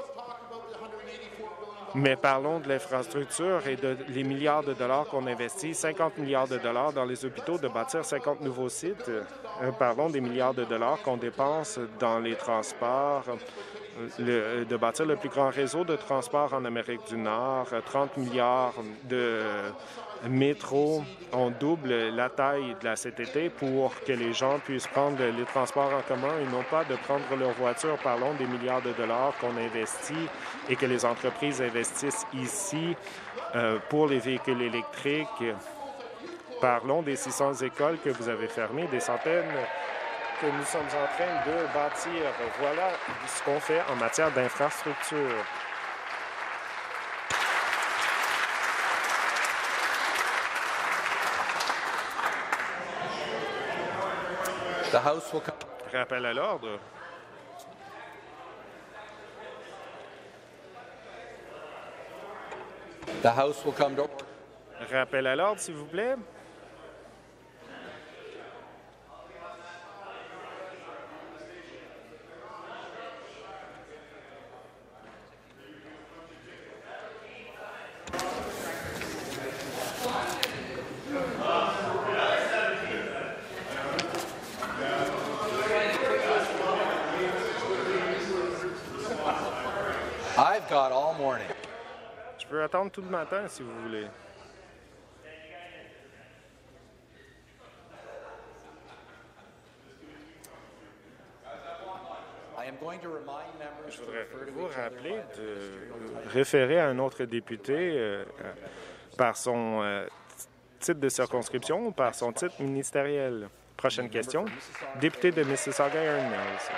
Mais parlons de l'infrastructure et de les milliards de dollars qu'on investit, cinquante milliards de dollars dans les hôpitaux, de bâtir cinquante nouveaux sites. Euh, parlons des milliards de dollars qu'on dépense dans les transports, le, de bâtir le plus grand réseau de transport en Amérique du Nord, trente milliards de métros. On double la taille de la C T T pour que les gens puissent prendre les transports en commun et non pas de prendre leur voiture. Parlons des milliards de dollars qu'on investit et que les entreprises investissent ici euh, pour les véhicules électriques. Parlons des six cents écoles que vous avez fermées, des centaines que nous sommes en train de bâtir. Voilà ce qu'on fait en matière d'infrastructure. The House will come. Rappel à l'ordre. The House will come to order. Rappel à l'ordre, s'il vous plaît. I've got all morning. Je peux attendre tout le matin, si vous voulez. I am going to remind members Je to voudrais refer to vous each other rappeler by de référer à un autre député euh, par son euh, titre de circonscription ou par son titre ministériel. Prochaine question. Député de Mississauga-Erin Mills.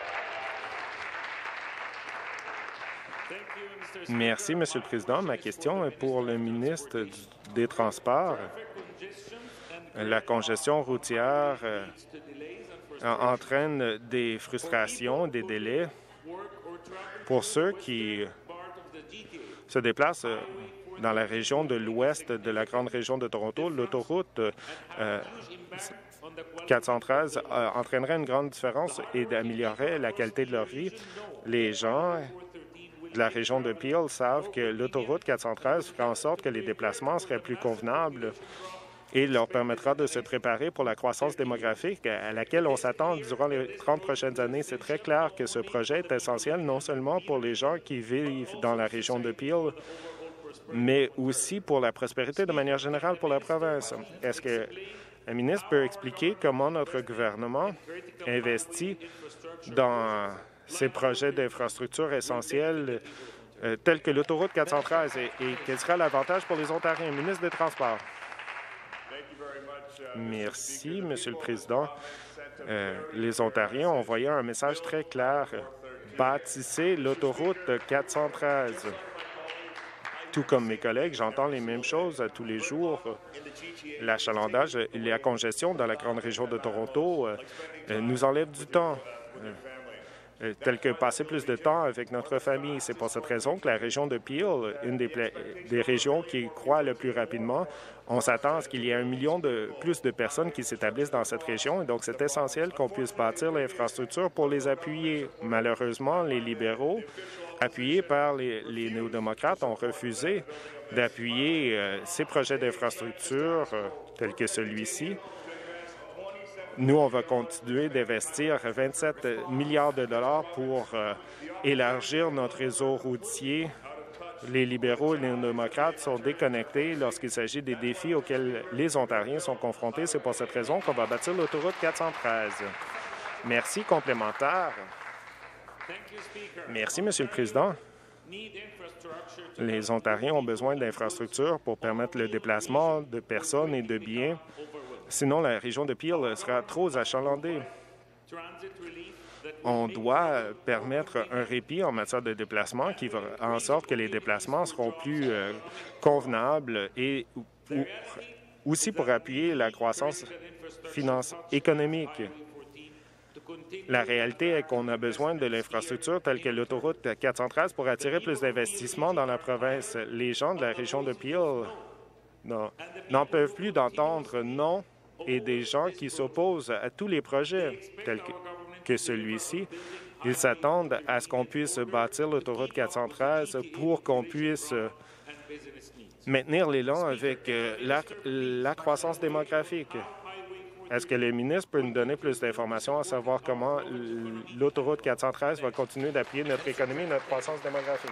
Merci, Monsieur le Président. Ma question est pour le ministre du, des Transports. La congestion routière euh, entraîne des frustrations, des délais pour ceux qui se déplacent dans la région de l'ouest de la grande région de Toronto. L'autoroute euh, quatre cent treize euh, entraînerait une grande différence et d'améliorer la qualité de leur vie. Les gens de la région de Peel savent que l'autoroute quatre cent treize fera en sorte que les déplacements seraient plus convenables et leur permettra de se préparer pour la croissance démographique à laquelle on s'attend durant les trente prochaines années. C'est très clair que ce projet est essentiel non seulement pour les gens qui vivent dans la région de Peel, mais aussi pour la prospérité de manière générale pour la province. Est-ce que le ministre peut expliquer comment notre gouvernement investit dans ces projets d'infrastructures essentiels euh, tels que l'autoroute quatre cent treize et, et quel sera l'avantage pour les Ontariens? Ministre des Transports. Merci, Monsieur le Président. Euh, les Ontariens ont envoyé un message très clair. Bâtissez l'autoroute quatre cent treize. Tout comme mes collègues, j'entends les mêmes choses tous les jours. L'achalandage et la congestion dans la grande région de Toronto euh, nous enlève du temps. Euh, tel que passer plus de temps avec notre famille. C'est pour cette raison que la région de Peel, une des, des régions qui croît le plus rapidement, on s'attend à ce qu'il y ait un million de plus de personnes qui s'établissent dans cette région. Et donc, c'est essentiel qu'on puisse bâtir l'infrastructure pour les appuyer. Malheureusement, les libéraux, appuyés par les, les néo-démocrates, ont refusé d'appuyer euh, ces projets d'infrastructure euh, tels que celui-ci. Nous, on va continuer d'investir vingt-sept milliards de dollars pour euh, élargir notre réseau routier. Les libéraux et les démocrates sont déconnectés lorsqu'il s'agit des défis auxquels les Ontariens sont confrontés. C'est pour cette raison qu'on va bâtir l'autoroute quatre cent treize. Merci. Complémentaire. Merci, Monsieur le Président. Les Ontariens ont besoin d'infrastructures pour permettre le déplacement de personnes et de biens. Sinon, la région de Peel sera trop achalandée. On doit permettre un répit en matière de déplacement qui va en sorte que les déplacements seront plus euh, convenables et ou, aussi pour appuyer la croissance finance économique. La réalité est qu'on a besoin de l'infrastructure telle que l'autoroute quatre cent treize pour attirer plus d'investissements dans la province. Les gens de la région de Peel n'en peuvent plus d'entendre non et des gens qui s'opposent à tous les projets tels que, que celui-ci. Ils s'attendent à ce qu'on puisse bâtir l'autoroute quatre cent treize pour qu'on puisse maintenir l'élan avec la, la croissance démographique. Est-ce que le ministre peut nous donner plus d'informations à savoir comment l'autoroute quatre cent treize va continuer d'appuyer notre économie et notre croissance démographique?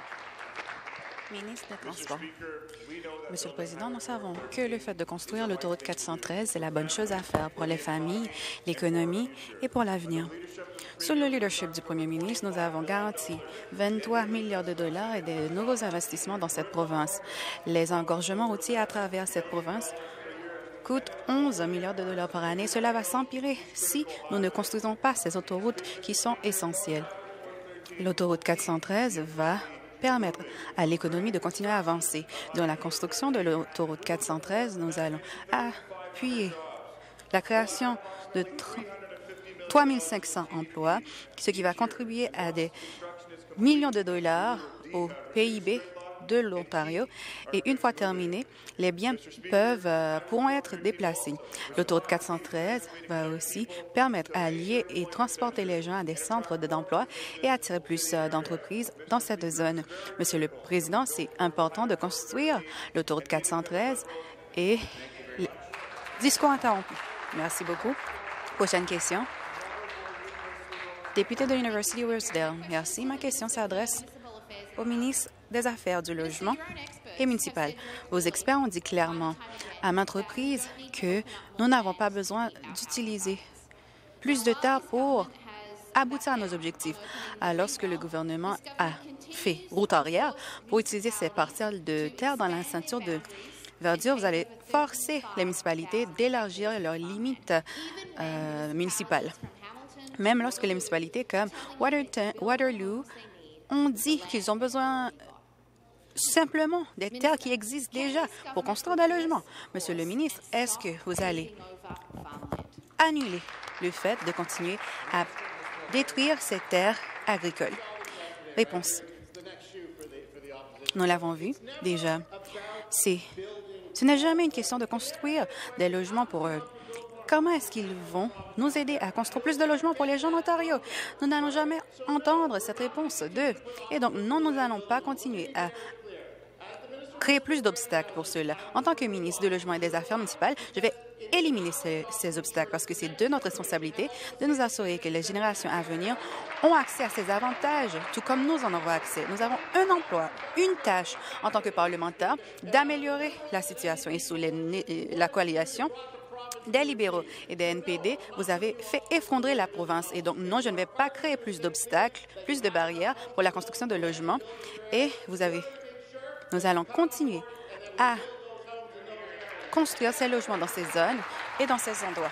Ministre des Transports. Monsieur le Président, nous savons que le fait de construire l'autoroute quatre cent treize est la bonne chose à faire pour les familles, l'économie et pour l'avenir. Sous le leadership du Premier ministre, nous avons garanti vingt-trois milliards de dollars et de nouveaux investissements dans cette province. Les engorgements routiers à travers cette province coûtent onze milliards de dollars par année. Cela va s'empirer si nous ne construisons pas ces autoroutes qui sont essentielles. L'autoroute quatre cent treize va permettre à l'économie de continuer à avancer. Dans la construction de l'autoroute quatre cent treize, nous allons appuyer la création de trois mille cinq cents emplois, ce qui va contribuer à des millions de dollars au P I B de l'Ontario. Et une fois terminé, les biens peuvent, euh, pourront être déplacés. L'autoroute quatre cent treize va aussi permettre à lier et transporter les gens à des centres d'emploi et attirer plus euh, d'entreprises dans cette zone. Monsieur le Président, c'est important de construire l'autoroute quatre cent treize et discours interrompu. Merci beaucoup. Prochaine question. Député de l'Université Rosedale. Merci. Ma question s'adresse au ministre des Affaires du Logement et municipal. Vos experts ont dit clairement à maintes reprises que nous n'avons pas besoin d'utiliser plus de terre pour aboutir à nos objectifs. Alors que le gouvernement a fait route arrière pour utiliser ces parcelles de terre dans la ceinture de verdure, vous allez forcer les municipalités d'élargir leurs limites euh, municipales. Même lorsque les municipalités comme Waterton, Waterloo ont dit qu'ils ont besoin simplement des terres qui existent déjà pour construire des logements. Monsieur le ministre, est-ce que vous allez annuler le fait de continuer à détruire ces terres agricoles? Réponse. Nous l'avons vu déjà. C'est, ce n'est jamais une question de construire des logements pour eux. Comment est-ce qu'ils vont nous aider à construire plus de logements pour les gens d'Ontario? Nous n'allons jamais entendre cette réponse d'eux. Et donc, non, nous n'allons pas continuer à créer plus d'obstacles pour cela. En tant que ministre du Logement et des Affaires municipales, je vais éliminer ces, ces obstacles parce que c'est de notre responsabilité de nous assurer que les générations à venir ont accès à ces avantages, tout comme nous en aurons accès. Nous avons un emploi, une tâche en tant que parlementaire d'améliorer la situation. Et sous les, la coalition des libéraux et des N P D, vous avez fait effondrer la province. Et donc, non, je ne vais pas créer plus d'obstacles, plus de barrières pour la construction de logements. Et vous avez... Nous allons continuer à construire ces logements dans ces zones et dans ces endroits.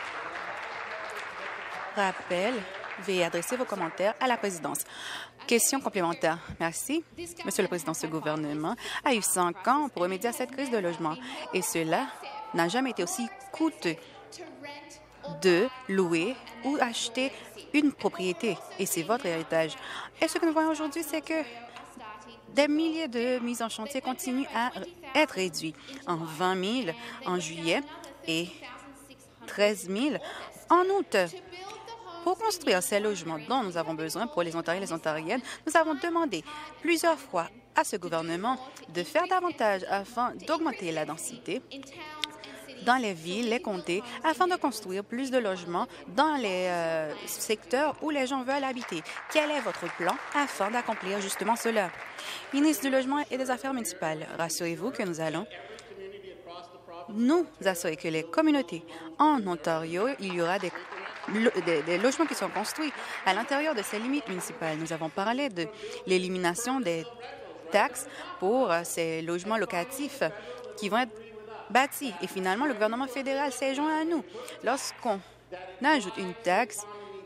Rappel, veuillez adresser vos commentaires à la présidence. Question complémentaire. Merci. Monsieur le Président, ce gouvernement a eu cinq ans pour remédier à cette crise de logement et cela n'a jamais été aussi coûteux de louer ou acheter une propriété et c'est votre héritage. Et ce que nous voyons aujourd'hui, c'est que des milliers de mises en chantier continuent à être réduits en vingt mille en juillet et treize mille en août. Pour construire ces logements dont nous avons besoin pour les Ontariens et les Ontariennes, nous avons demandé plusieurs fois à ce gouvernement de faire davantage afin d'augmenter la densité dans les villes, les comtés, afin de construire plus de logements dans les euh, secteurs où les gens veulent habiter. Quel est votre plan afin d'accomplir justement cela? Ministre du Logement et des Affaires municipales, rassurez-vous que nous allons nous assurer que les communautés en Ontario, il y aura des, des, des logements qui sont construits à l'intérieur de ces limites municipales. Nous avons parlé de l'élimination des taxes pour ces logements locatifs qui vont être bâti. Et finalement, le gouvernement fédéral s'est joint à nous. Lorsqu'on ajoute une taxe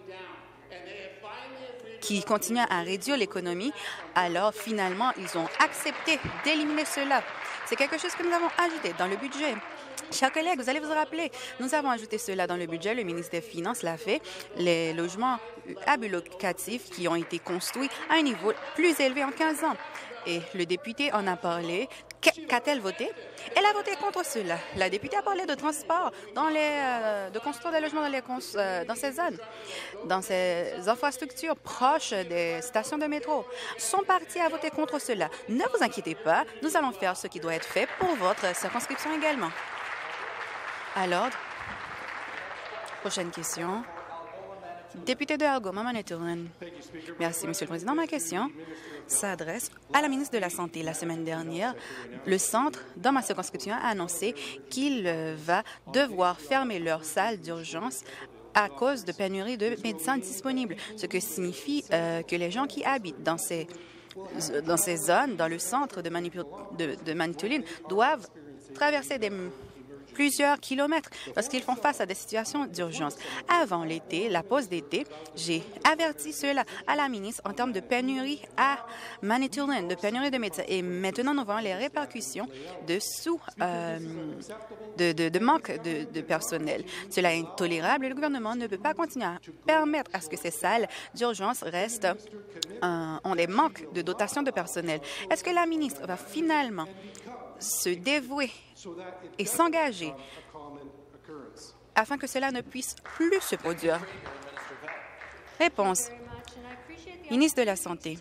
qui continue à réduire l'économie, alors finalement, ils ont accepté d'éliminer cela. C'est quelque chose que nous avons ajouté dans le budget. Chers collègues, vous allez vous rappeler, nous avons ajouté cela dans le budget, le ministre des Finances l'a fait, les logements à but locatif qui ont été construits à un niveau plus élevé en quinze ans. Et le député en a parlé. Qu'a-t-elle voté? Elle a voté contre cela. La députée a parlé de transport, dans les, euh, de construire des logements dans, les cons euh, dans ces zones, dans ces infrastructures proches des stations de métro. Son parti a voté contre cela. Ne vous inquiétez pas, nous allons faire ce qui doit être fait pour votre circonscription également. À l'ordre. Prochaine question. Député de Algoma-Manitoulin. Merci, Monsieur le Président. Ma question s'adresse à la ministre de la Santé. La semaine dernière, le centre dans ma circonscription a annoncé qu'il va devoir fermer leur salle d'urgence à cause de pénurie de médecins disponibles, ce que signifie euh, que les gens qui habitent dans ces, dans ces zones, dans le centre de, de, de Manitoulin, doivent traverser des plusieurs kilomètres parce qu'ils font face à des situations d'urgence. Avant l'été, la pause d'été, j'ai averti cela à la ministre en termes de pénurie à Manitoulin, de pénurie de médecins. Et maintenant, nous voyons les répercussions de sous, euh, de, de, de manque de, de personnel. Cela est intolérable et le gouvernement ne peut pas continuer à permettre à ce que ces salles d'urgence restent, euh, ont des manques de dotation de personnel. Est-ce que la ministre va finalement se dévouer et s'engager afin que cela ne puisse plus se produire? Réponse. Ministre de la Santé.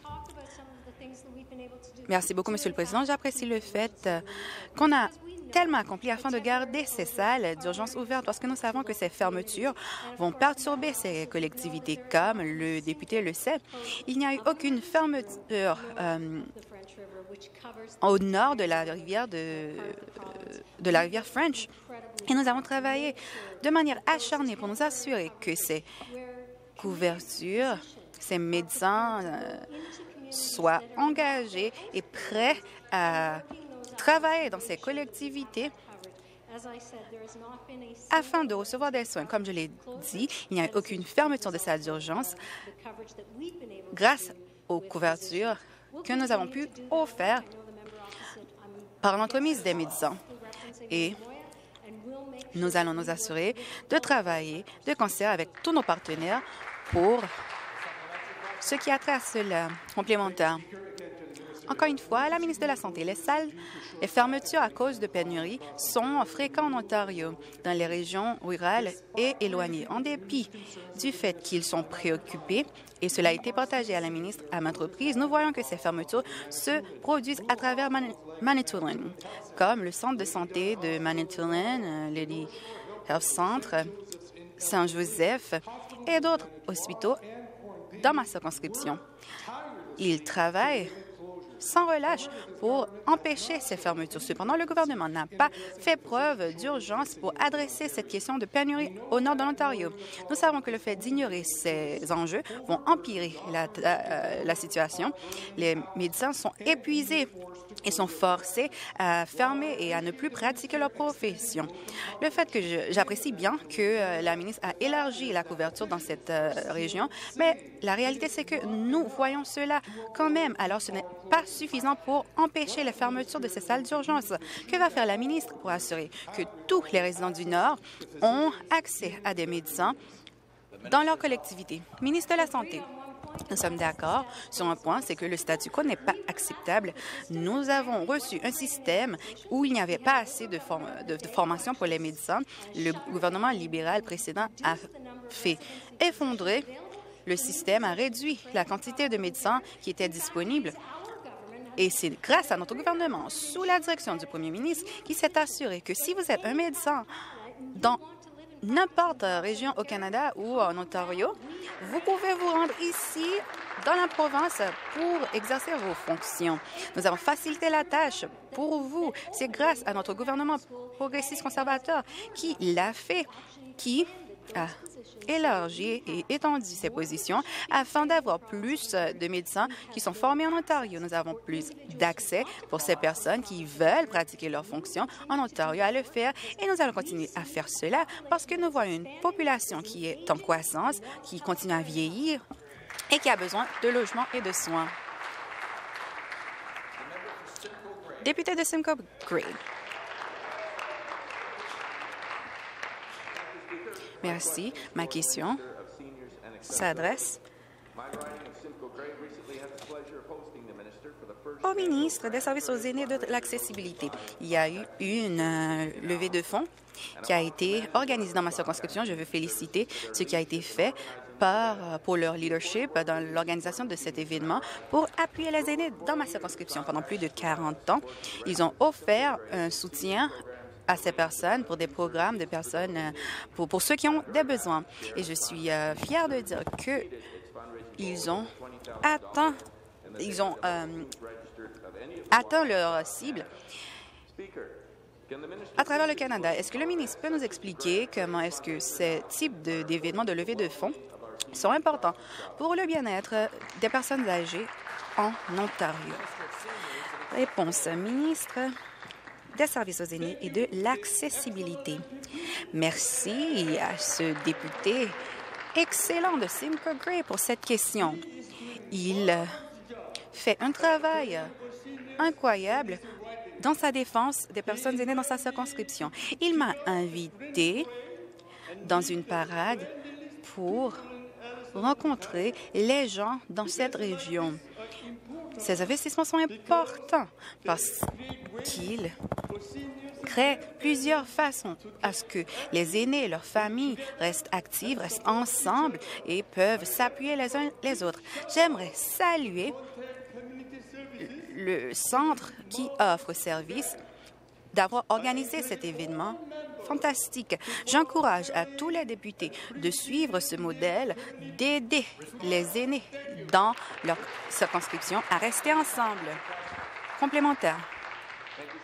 Merci beaucoup, Monsieur le Président. J'apprécie le fait qu'on a tellement accompli afin de garder ces salles d'urgence ouvertes parce que nous savons que ces fermetures vont perturber ces collectivités. Comme le député le sait, il n'y a eu aucune fermeture euh, au nord de la rivière de, de la rivière French. Et nous avons travaillé de manière acharnée pour nous assurer que ces couvertures, ces médecins euh, soient engagés et prêts à travailler dans ces collectivités afin de recevoir des soins. Comme je l'ai dit, il n'y a aucune fermeture de salles d'urgence grâce aux couvertures que nous avons pu offrir par l'entremise des médecins. Et nous allons nous assurer de travailler de concert avec tous nos partenaires pour ce qui a trait à cela. Complémentaire. Encore une fois, la ministre de la Santé, les salles, les fermetures à cause de pénurie sont fréquentes en Ontario, dans les régions rurales et éloignées. En dépit du fait qu'ils sont préoccupés, et cela a été partagé à la ministre à maintes reprises, nous voyons que ces fermetures se produisent à travers Man Manitoulin, comme le centre de santé de Manitoulin, le Health Centre, Saint-Joseph et d'autres hôpitaux dans ma circonscription. Ils travaillent sans relâche pour empêcher ces fermetures. Cependant, le gouvernement n'a pas fait preuve d'urgence pour adresser cette question de pénurie au nord de l'Ontario. Nous savons que le fait d'ignorer ces enjeux vont empirer la, la, la situation. Les médecins sont épuisés et sont forcés à fermer et à ne plus pratiquer leur profession. Le fait que j'apprécie bien que euh, la ministre a élargi la couverture dans cette euh, région, mais la réalité, c'est que nous voyons cela quand même. Alors, ce n'est pas suffisant pour empêcher les fermetures de ces salles d'urgence. Que va faire la ministre pour assurer que tous les résidents du Nord ont accès à des médecins dans leur collectivité? Ministre de la Santé. Nous sommes d'accord sur un point, c'est que le statu quo n'est pas acceptable. Nous avons reçu un système où il n'y avait pas assez de, form de, de formation pour les médecins. Le gouvernement libéral précédent a fait effondrer le système, a réduit la quantité de médecins qui étaient disponibles. Et c'est grâce à notre gouvernement, sous la direction du premier ministre, qui s'est assuré que si vous êtes un médecin dans n'importe région au Canada ou en Ontario, vous pouvez vous rendre ici, dans la province, pour exercer vos fonctions. Nous avons facilité la tâche pour vous. C'est grâce à notre gouvernement progressiste conservateur qui l'a fait, qui a élargi et étendu ses positions afin d'avoir plus de médecins qui sont formés en Ontario. Nous avons plus d'accès pour ces personnes qui veulent pratiquer leurs fonctions en Ontario à le faire et nous allons continuer à faire cela parce que nous voyons une population qui est en croissance, qui continue à vieillir et qui a besoin de logements et de soins. Député de Simcoe Grey. Merci. Ma question s'adresse au ministre des Services aux aînés de l'accessibilité. Il y a eu une euh, levée de fonds qui a été organisée dans ma circonscription. Je veux féliciter ce qui a été fait par, pour leur leadership dans l'organisation de cet événement pour appuyer les aînés dans ma circonscription. Pendant plus de quarante ans, ils ont offert un soutien à ces personnes pour des programmes de personnes, pour, pour ceux qui ont des besoins. Et je suis euh, fière de dire qu'ils ont atteint, ils ont, euh, atteint leur cible à travers le Canada. Est-ce que le ministre peut nous expliquer comment est-ce que ces types d'événements de, de levée de fonds sont importants pour le bien-être des personnes âgées en Ontario? Réponse, ministre des Services aux aînés et de l'accessibilité. Merci à ce député excellent de Simcoe Grey pour cette question. Il fait un travail incroyable dans sa défense des personnes aînées dans sa circonscription. Il m'a invité dans une parade pour rencontrer les gens dans cette région. Ces investissements sont importants parce qu'ils créent plusieurs façons à ce que les aînés et leurs familles restent actives, restent ensemble et peuvent s'appuyer les uns les autres. J'aimerais saluer le centre qui offre service d'avoir organisé cet événement fantastique. J'encourage à tous les députés de suivre ce modèle, d'aider les aînés dans leur circonscription à rester ensemble. Complémentaire.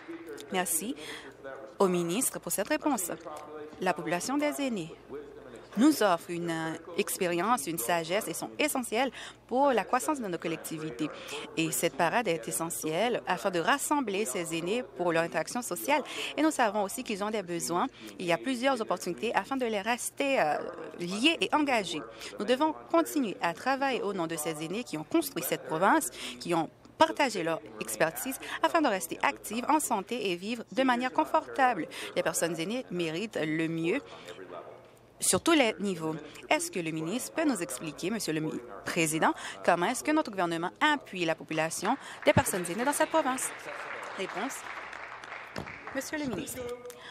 Merci au ministre pour cette réponse. La population des aînés nous offrent une euh, expérience, une sagesse et sont essentielles pour la croissance de nos collectivités. Et cette parade est essentielle afin de rassembler ces aînés pour leur interaction sociale. Et nous savons aussi qu'ils ont des besoins. Il y a plusieurs opportunités afin de les rester euh, liés et engagés. Nous devons continuer à travailler au nom de ces aînés qui ont construit cette province, qui ont partager leur expertise afin de rester actives, en santé et vivre de manière confortable. Les personnes aînées méritent le mieux sur tous les niveaux. Est-ce que le ministre peut nous expliquer, Monsieur le Président, comment est-ce que notre gouvernement appuie la population des personnes aînées dans cette province? Réponse. Monsieur le ministre.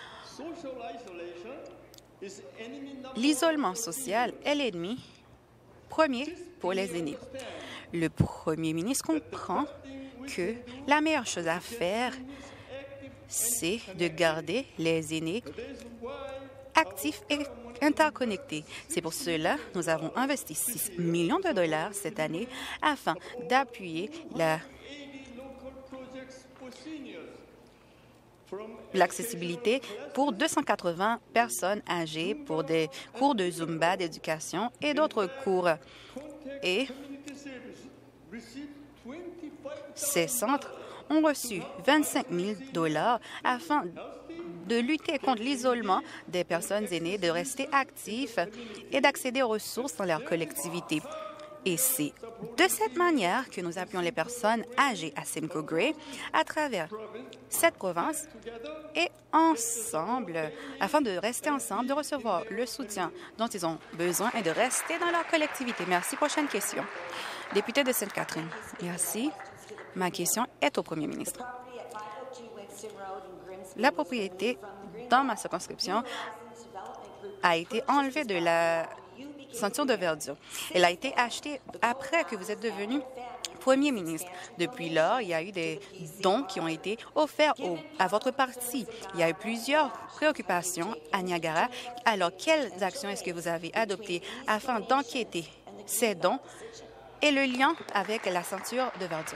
L'isolement social est l'ennemi premier pour les aînés. Le premier ministre comprend que la meilleure chose à faire, c'est de garder les aînés actifs et interconnectés. C'est pour cela que nous avons investi six millions de dollars cette année afin d'appuyer la l'accessibilité pour deux cent quatre-vingts personnes âgées pour des cours de Zumba, d'éducation et d'autres cours. Et ces centres ont reçu vingt-cinq mille dollars afin de lutter contre l'isolement des personnes aînées, de rester actifs et d'accéder aux ressources dans leur collectivité. Et c'est de cette manière que nous appuyons les personnes âgées à Simcoe Grey à travers cette province et ensemble, afin de rester ensemble, de recevoir le soutien dont ils ont besoin et de rester dans leur collectivité. Merci. Prochaine question. Député de Sainte-Catherine. Merci. Ma question est au premier ministre. La propriété dans ma circonscription a été enlevée de la ceinture de verdure. Elle a été achetée après que vous êtes devenu premier ministre. Depuis lors, il y a eu des dons qui ont été offerts au, à votre parti. Il y a eu plusieurs préoccupations à Niagara. Alors, quelles actions est-ce que vous avez adoptées afin d'enquêter ces dons et le lien avec la ceinture de verdure?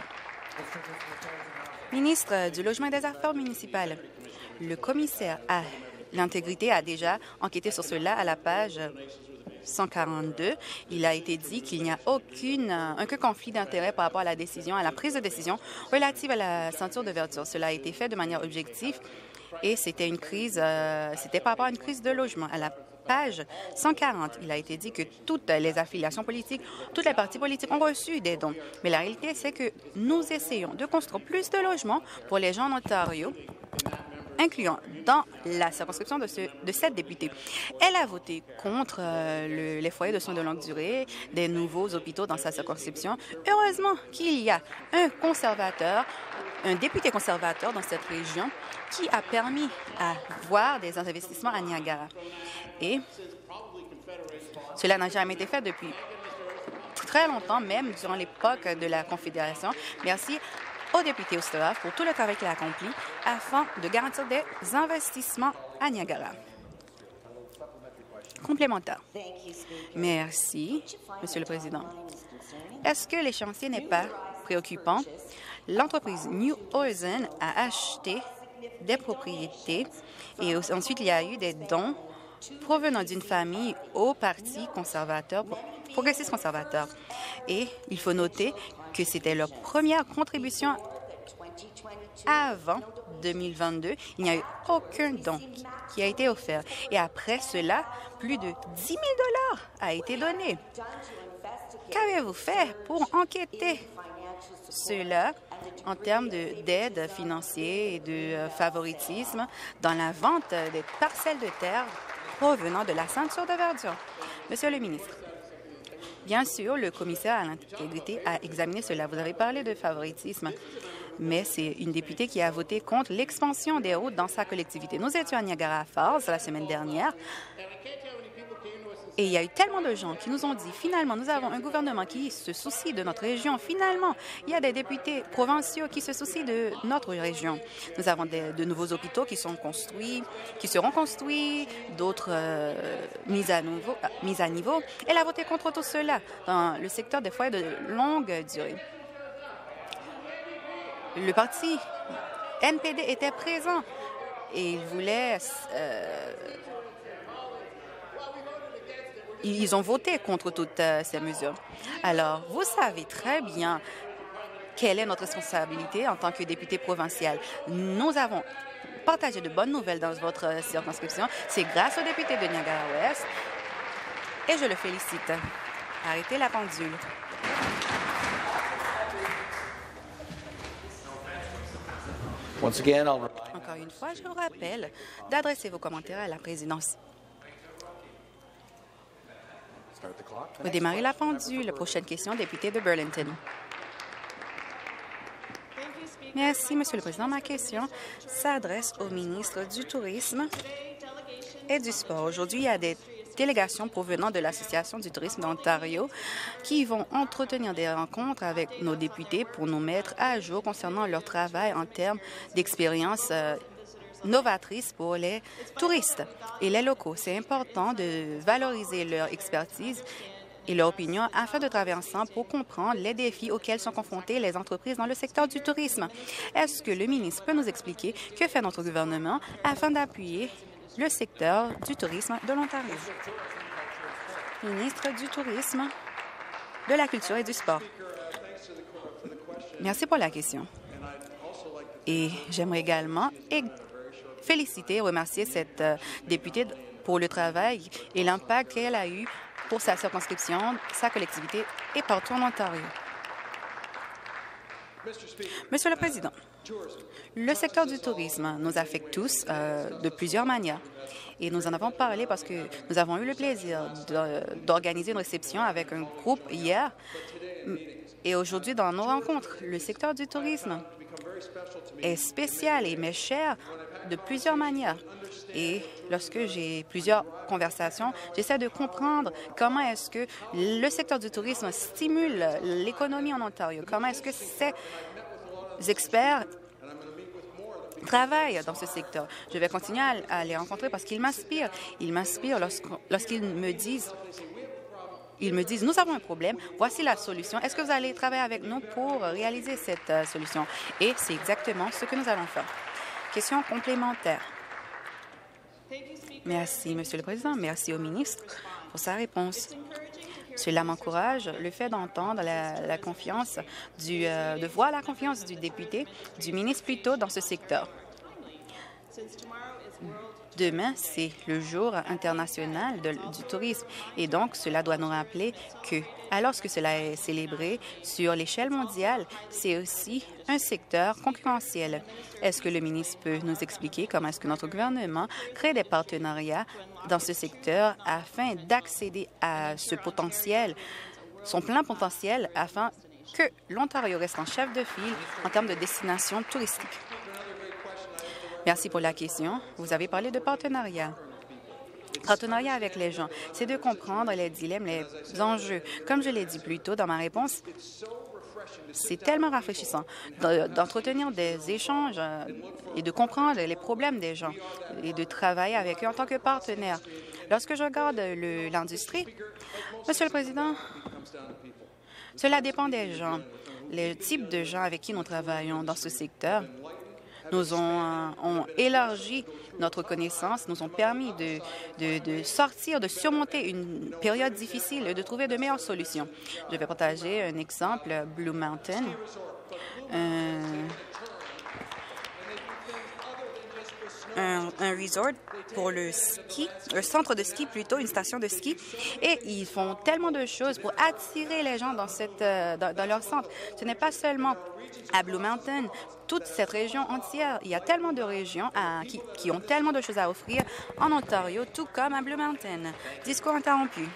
Ministre du Logement et des Affaires municipales, le commissaire à l'intégrité a déjà enquêté sur cela à la page cent quarante-deux. Il a été dit qu'il n'y a aucune, aucun conflit d'intérêt par rapport à la décision, à la prise de décision relative à la ceinture de verdure. Cela a été fait de manière objective et c'était une crise, euh, c'était par rapport à une crise de logement. À la page cent quarante, il a été dit que toutes les affiliations politiques, toutes les partis politiques ont reçu des dons. Mais la réalité, c'est que nous essayons de construire plus de logements pour les gens en Ontario, incluant dans la circonscription de, ce, de cette députée. Elle a voté contre euh, le, les foyers de soins de longue durée, des nouveaux hôpitaux dans sa circonscription. Heureusement qu'il y a un conservateur, un député conservateur dans cette région qui a permis à voir des investissements à Niagara. Et cela n'a jamais été fait depuis très longtemps, même durant l'époque de la Confédération. Merci au député Oosterhoff pour tout le travail qu'il a accompli afin de garantir des investissements à Niagara. Complémentaire. Merci, Monsieur le Président. Est-ce que l'échéancier n'est pas préoccupant? L'entreprise New Horizon a acheté des propriétés et ensuite il y a eu des dons provenant d'une famille au Parti conservateur, progressiste conservateur. Et il faut noter que c'était leur première contribution avant deux mille vingt-deux. Il n'y a eu aucun don qui a été offert. Et après cela, plus de dix mille dollars a été donné. Qu'avez-vous fait pour enquêter cela en termes d'aide financière et de favoritisme dans la vente des parcelles de terre provenant de la ceinture de verdure? Monsieur le ministre. Bien sûr, le commissaire à l'intégrité a examiné cela. Vous avez parlé de favoritisme, mais c'est une députée qui a voté contre l'expansion des routes dans sa collectivité. Nous étions à Niagara Falls la semaine dernière et il y a eu tellement de gens qui nous ont dit, finalement, nous avons un gouvernement qui se soucie de notre région. Finalement, il y a des députés provinciaux qui se soucient de notre région. Nous avons des, de nouveaux hôpitaux qui sont construits, qui seront construits, d'autres euh, mises à nouveau, euh, mises à niveau. Elle a voté contre tout cela dans le secteur des foyers de longue durée. Le parti N P D était présent et il voulait euh, ils ont voté contre toutes euh, ces mesures. Alors, vous savez très bien quelle est notre responsabilité en tant que député provincial. Nous avons partagé de bonnes nouvelles dans votre euh, circonscription. C'est grâce au député de Niagara-Ouest et je le félicite. Arrêtez la pendule. Once again, I'll remind Encore une fois, je vous rappelle d'adresser vos commentaires à la présidence. Vous démarrez la pendule. Prochaine question, député de Burlington. Merci, Monsieur le Président. Ma question s'adresse au ministre du Tourisme et du Sport. Aujourd'hui, il y a des délégations provenant de l'Association du tourisme d'Ontario qui vont entretenir des rencontres avec nos députés pour nous mettre à jour concernant leur travail en termes d'expérience euh, novatrice pour les touristes et les locaux. C'est important de valoriser leur expertise et leur opinion afin de travailler ensemble pour comprendre les défis auxquels sont confrontées les entreprises dans le secteur du tourisme. Est-ce que le ministre peut nous expliquer que fait notre gouvernement afin d'appuyer le secteur du tourisme de l'Ontario? Ministre du Tourisme, de la Culture et du Sport. Merci pour la question. Et j'aimerais également féliciter et remercier cette euh, députée pour le travail et l'impact qu'elle a eu pour sa circonscription, sa collectivité et partout en Ontario. Monsieur le Président, le secteur du tourisme nous affecte tous euh, de plusieurs manières. Et nous en avons parlé parce que nous avons eu le plaisir d'organiser une réception avec un groupe hier et aujourd'hui dans nos rencontres. Le secteur du tourisme est spécial et m'est cher de plusieurs manières. Et lorsque j'ai plusieurs conversations, j'essaie de comprendre comment est-ce que le secteur du tourisme stimule l'économie en Ontario, comment est-ce que ces experts travaillent dans ce secteur. Je vais continuer à, à les rencontrer parce qu'ils m'inspirent. Ils m'inspirent lorsqu'ils me disent Ils me disent, nous avons un problème, voici la solution. Est-ce que vous allez travailler avec nous pour réaliser cette euh, solution? Et c'est exactement ce que nous allons faire. Question complémentaire. Merci, Monsieur le Président. Merci au ministre pour sa réponse. Cela m'encourage, le fait d'entendre la, la confiance, du, euh, de voir la confiance du député, du ministre plutôt, dans ce secteur. Demain, c'est le jour international de, du tourisme et donc cela doit nous rappeler que, alors que cela est célébré sur l'échelle mondiale, c'est aussi un secteur concurrentiel. Est-ce que le ministre peut nous expliquer comment est-ce que notre gouvernement crée des partenariats dans ce secteur afin d'accéder à ce potentiel, son plein potentiel, afin que l'Ontario reste en chef de file en termes de destination touristique? Merci pour la question. Vous avez parlé de partenariat. Partenariat avec les gens, c'est de comprendre les dilemmes, les enjeux. Comme je l'ai dit plus tôt dans ma réponse, c'est tellement rafraîchissant d'entretenir des échanges et de comprendre les problèmes des gens et de travailler avec eux en tant que partenaire. Lorsque je regarde l'industrie, Monsieur le Président, cela dépend des gens, les types de gens avec qui nous travaillons dans ce secteur. Nous ont, ont élargi notre connaissance, nous ont permis de, de, de sortir, de surmonter une période difficile et de trouver de meilleures solutions. Je vais partager un exemple, Blue Mountain. Euh, Un, un resort pour le ski, un centre de ski plutôt, une station de ski. Et ils font tellement de choses pour attirer les gens dans, cette, euh, dans, dans leur centre. Ce n'est pas seulement à Blue Mountain, toute cette région entière. Il y a tellement de régions à, qui, qui ont tellement de choses à offrir en Ontario, tout comme à Blue Mountain. Discours interrompu.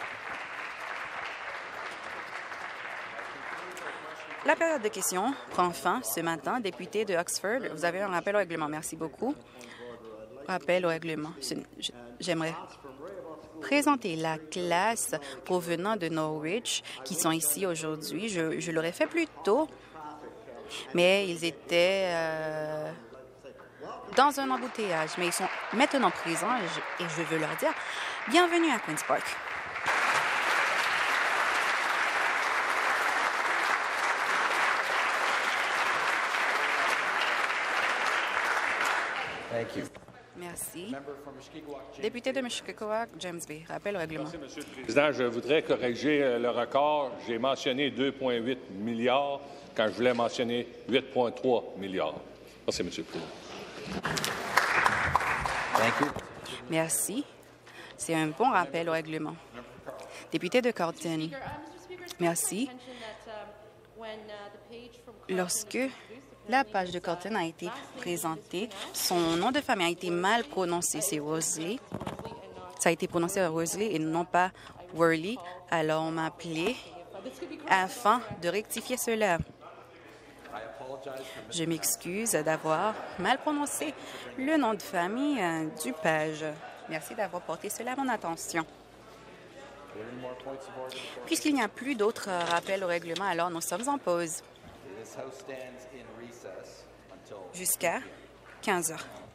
La période de questions prend fin ce matin. Député de Oxford, vous avez un rappel au règlement. Merci beaucoup. Rappel au règlement. J'aimerais présenter la classe provenant de Norwich qui sont ici aujourd'hui. Je, je l'aurais fait plus tôt, mais ils étaient euh, dans un embouteillage. Mais ils sont maintenant présents et je, et je veux leur dire bienvenue à Queen's Park. Thank you. Merci. Député de Mushkegowuk, James B. Rappel au règlement. Merci, Monsieur le Président. Je voudrais corriger euh, le record. J'ai mentionné deux virgule huit milliards quand je voulais mentionner huit virgule trois milliards. Merci, Monsieur le Président. Thank you. Merci. C'est un bon rappel au règlement. Député de Carleton. Merci. Lorsque la page de Carleton a été présentée, son nom de famille a été mal prononcé. C'est Worsley. Ça a été prononcé Worsley et non pas Worley. Alors, on m'a appelé afin de rectifier cela. Je m'excuse d'avoir mal prononcé le nom de famille euh, du page. Merci d'avoir porté cela à mon attention. Puisqu'il n'y a plus d'autres euh, rappels au règlement, alors nous sommes en pause jusqu'à quinze heures.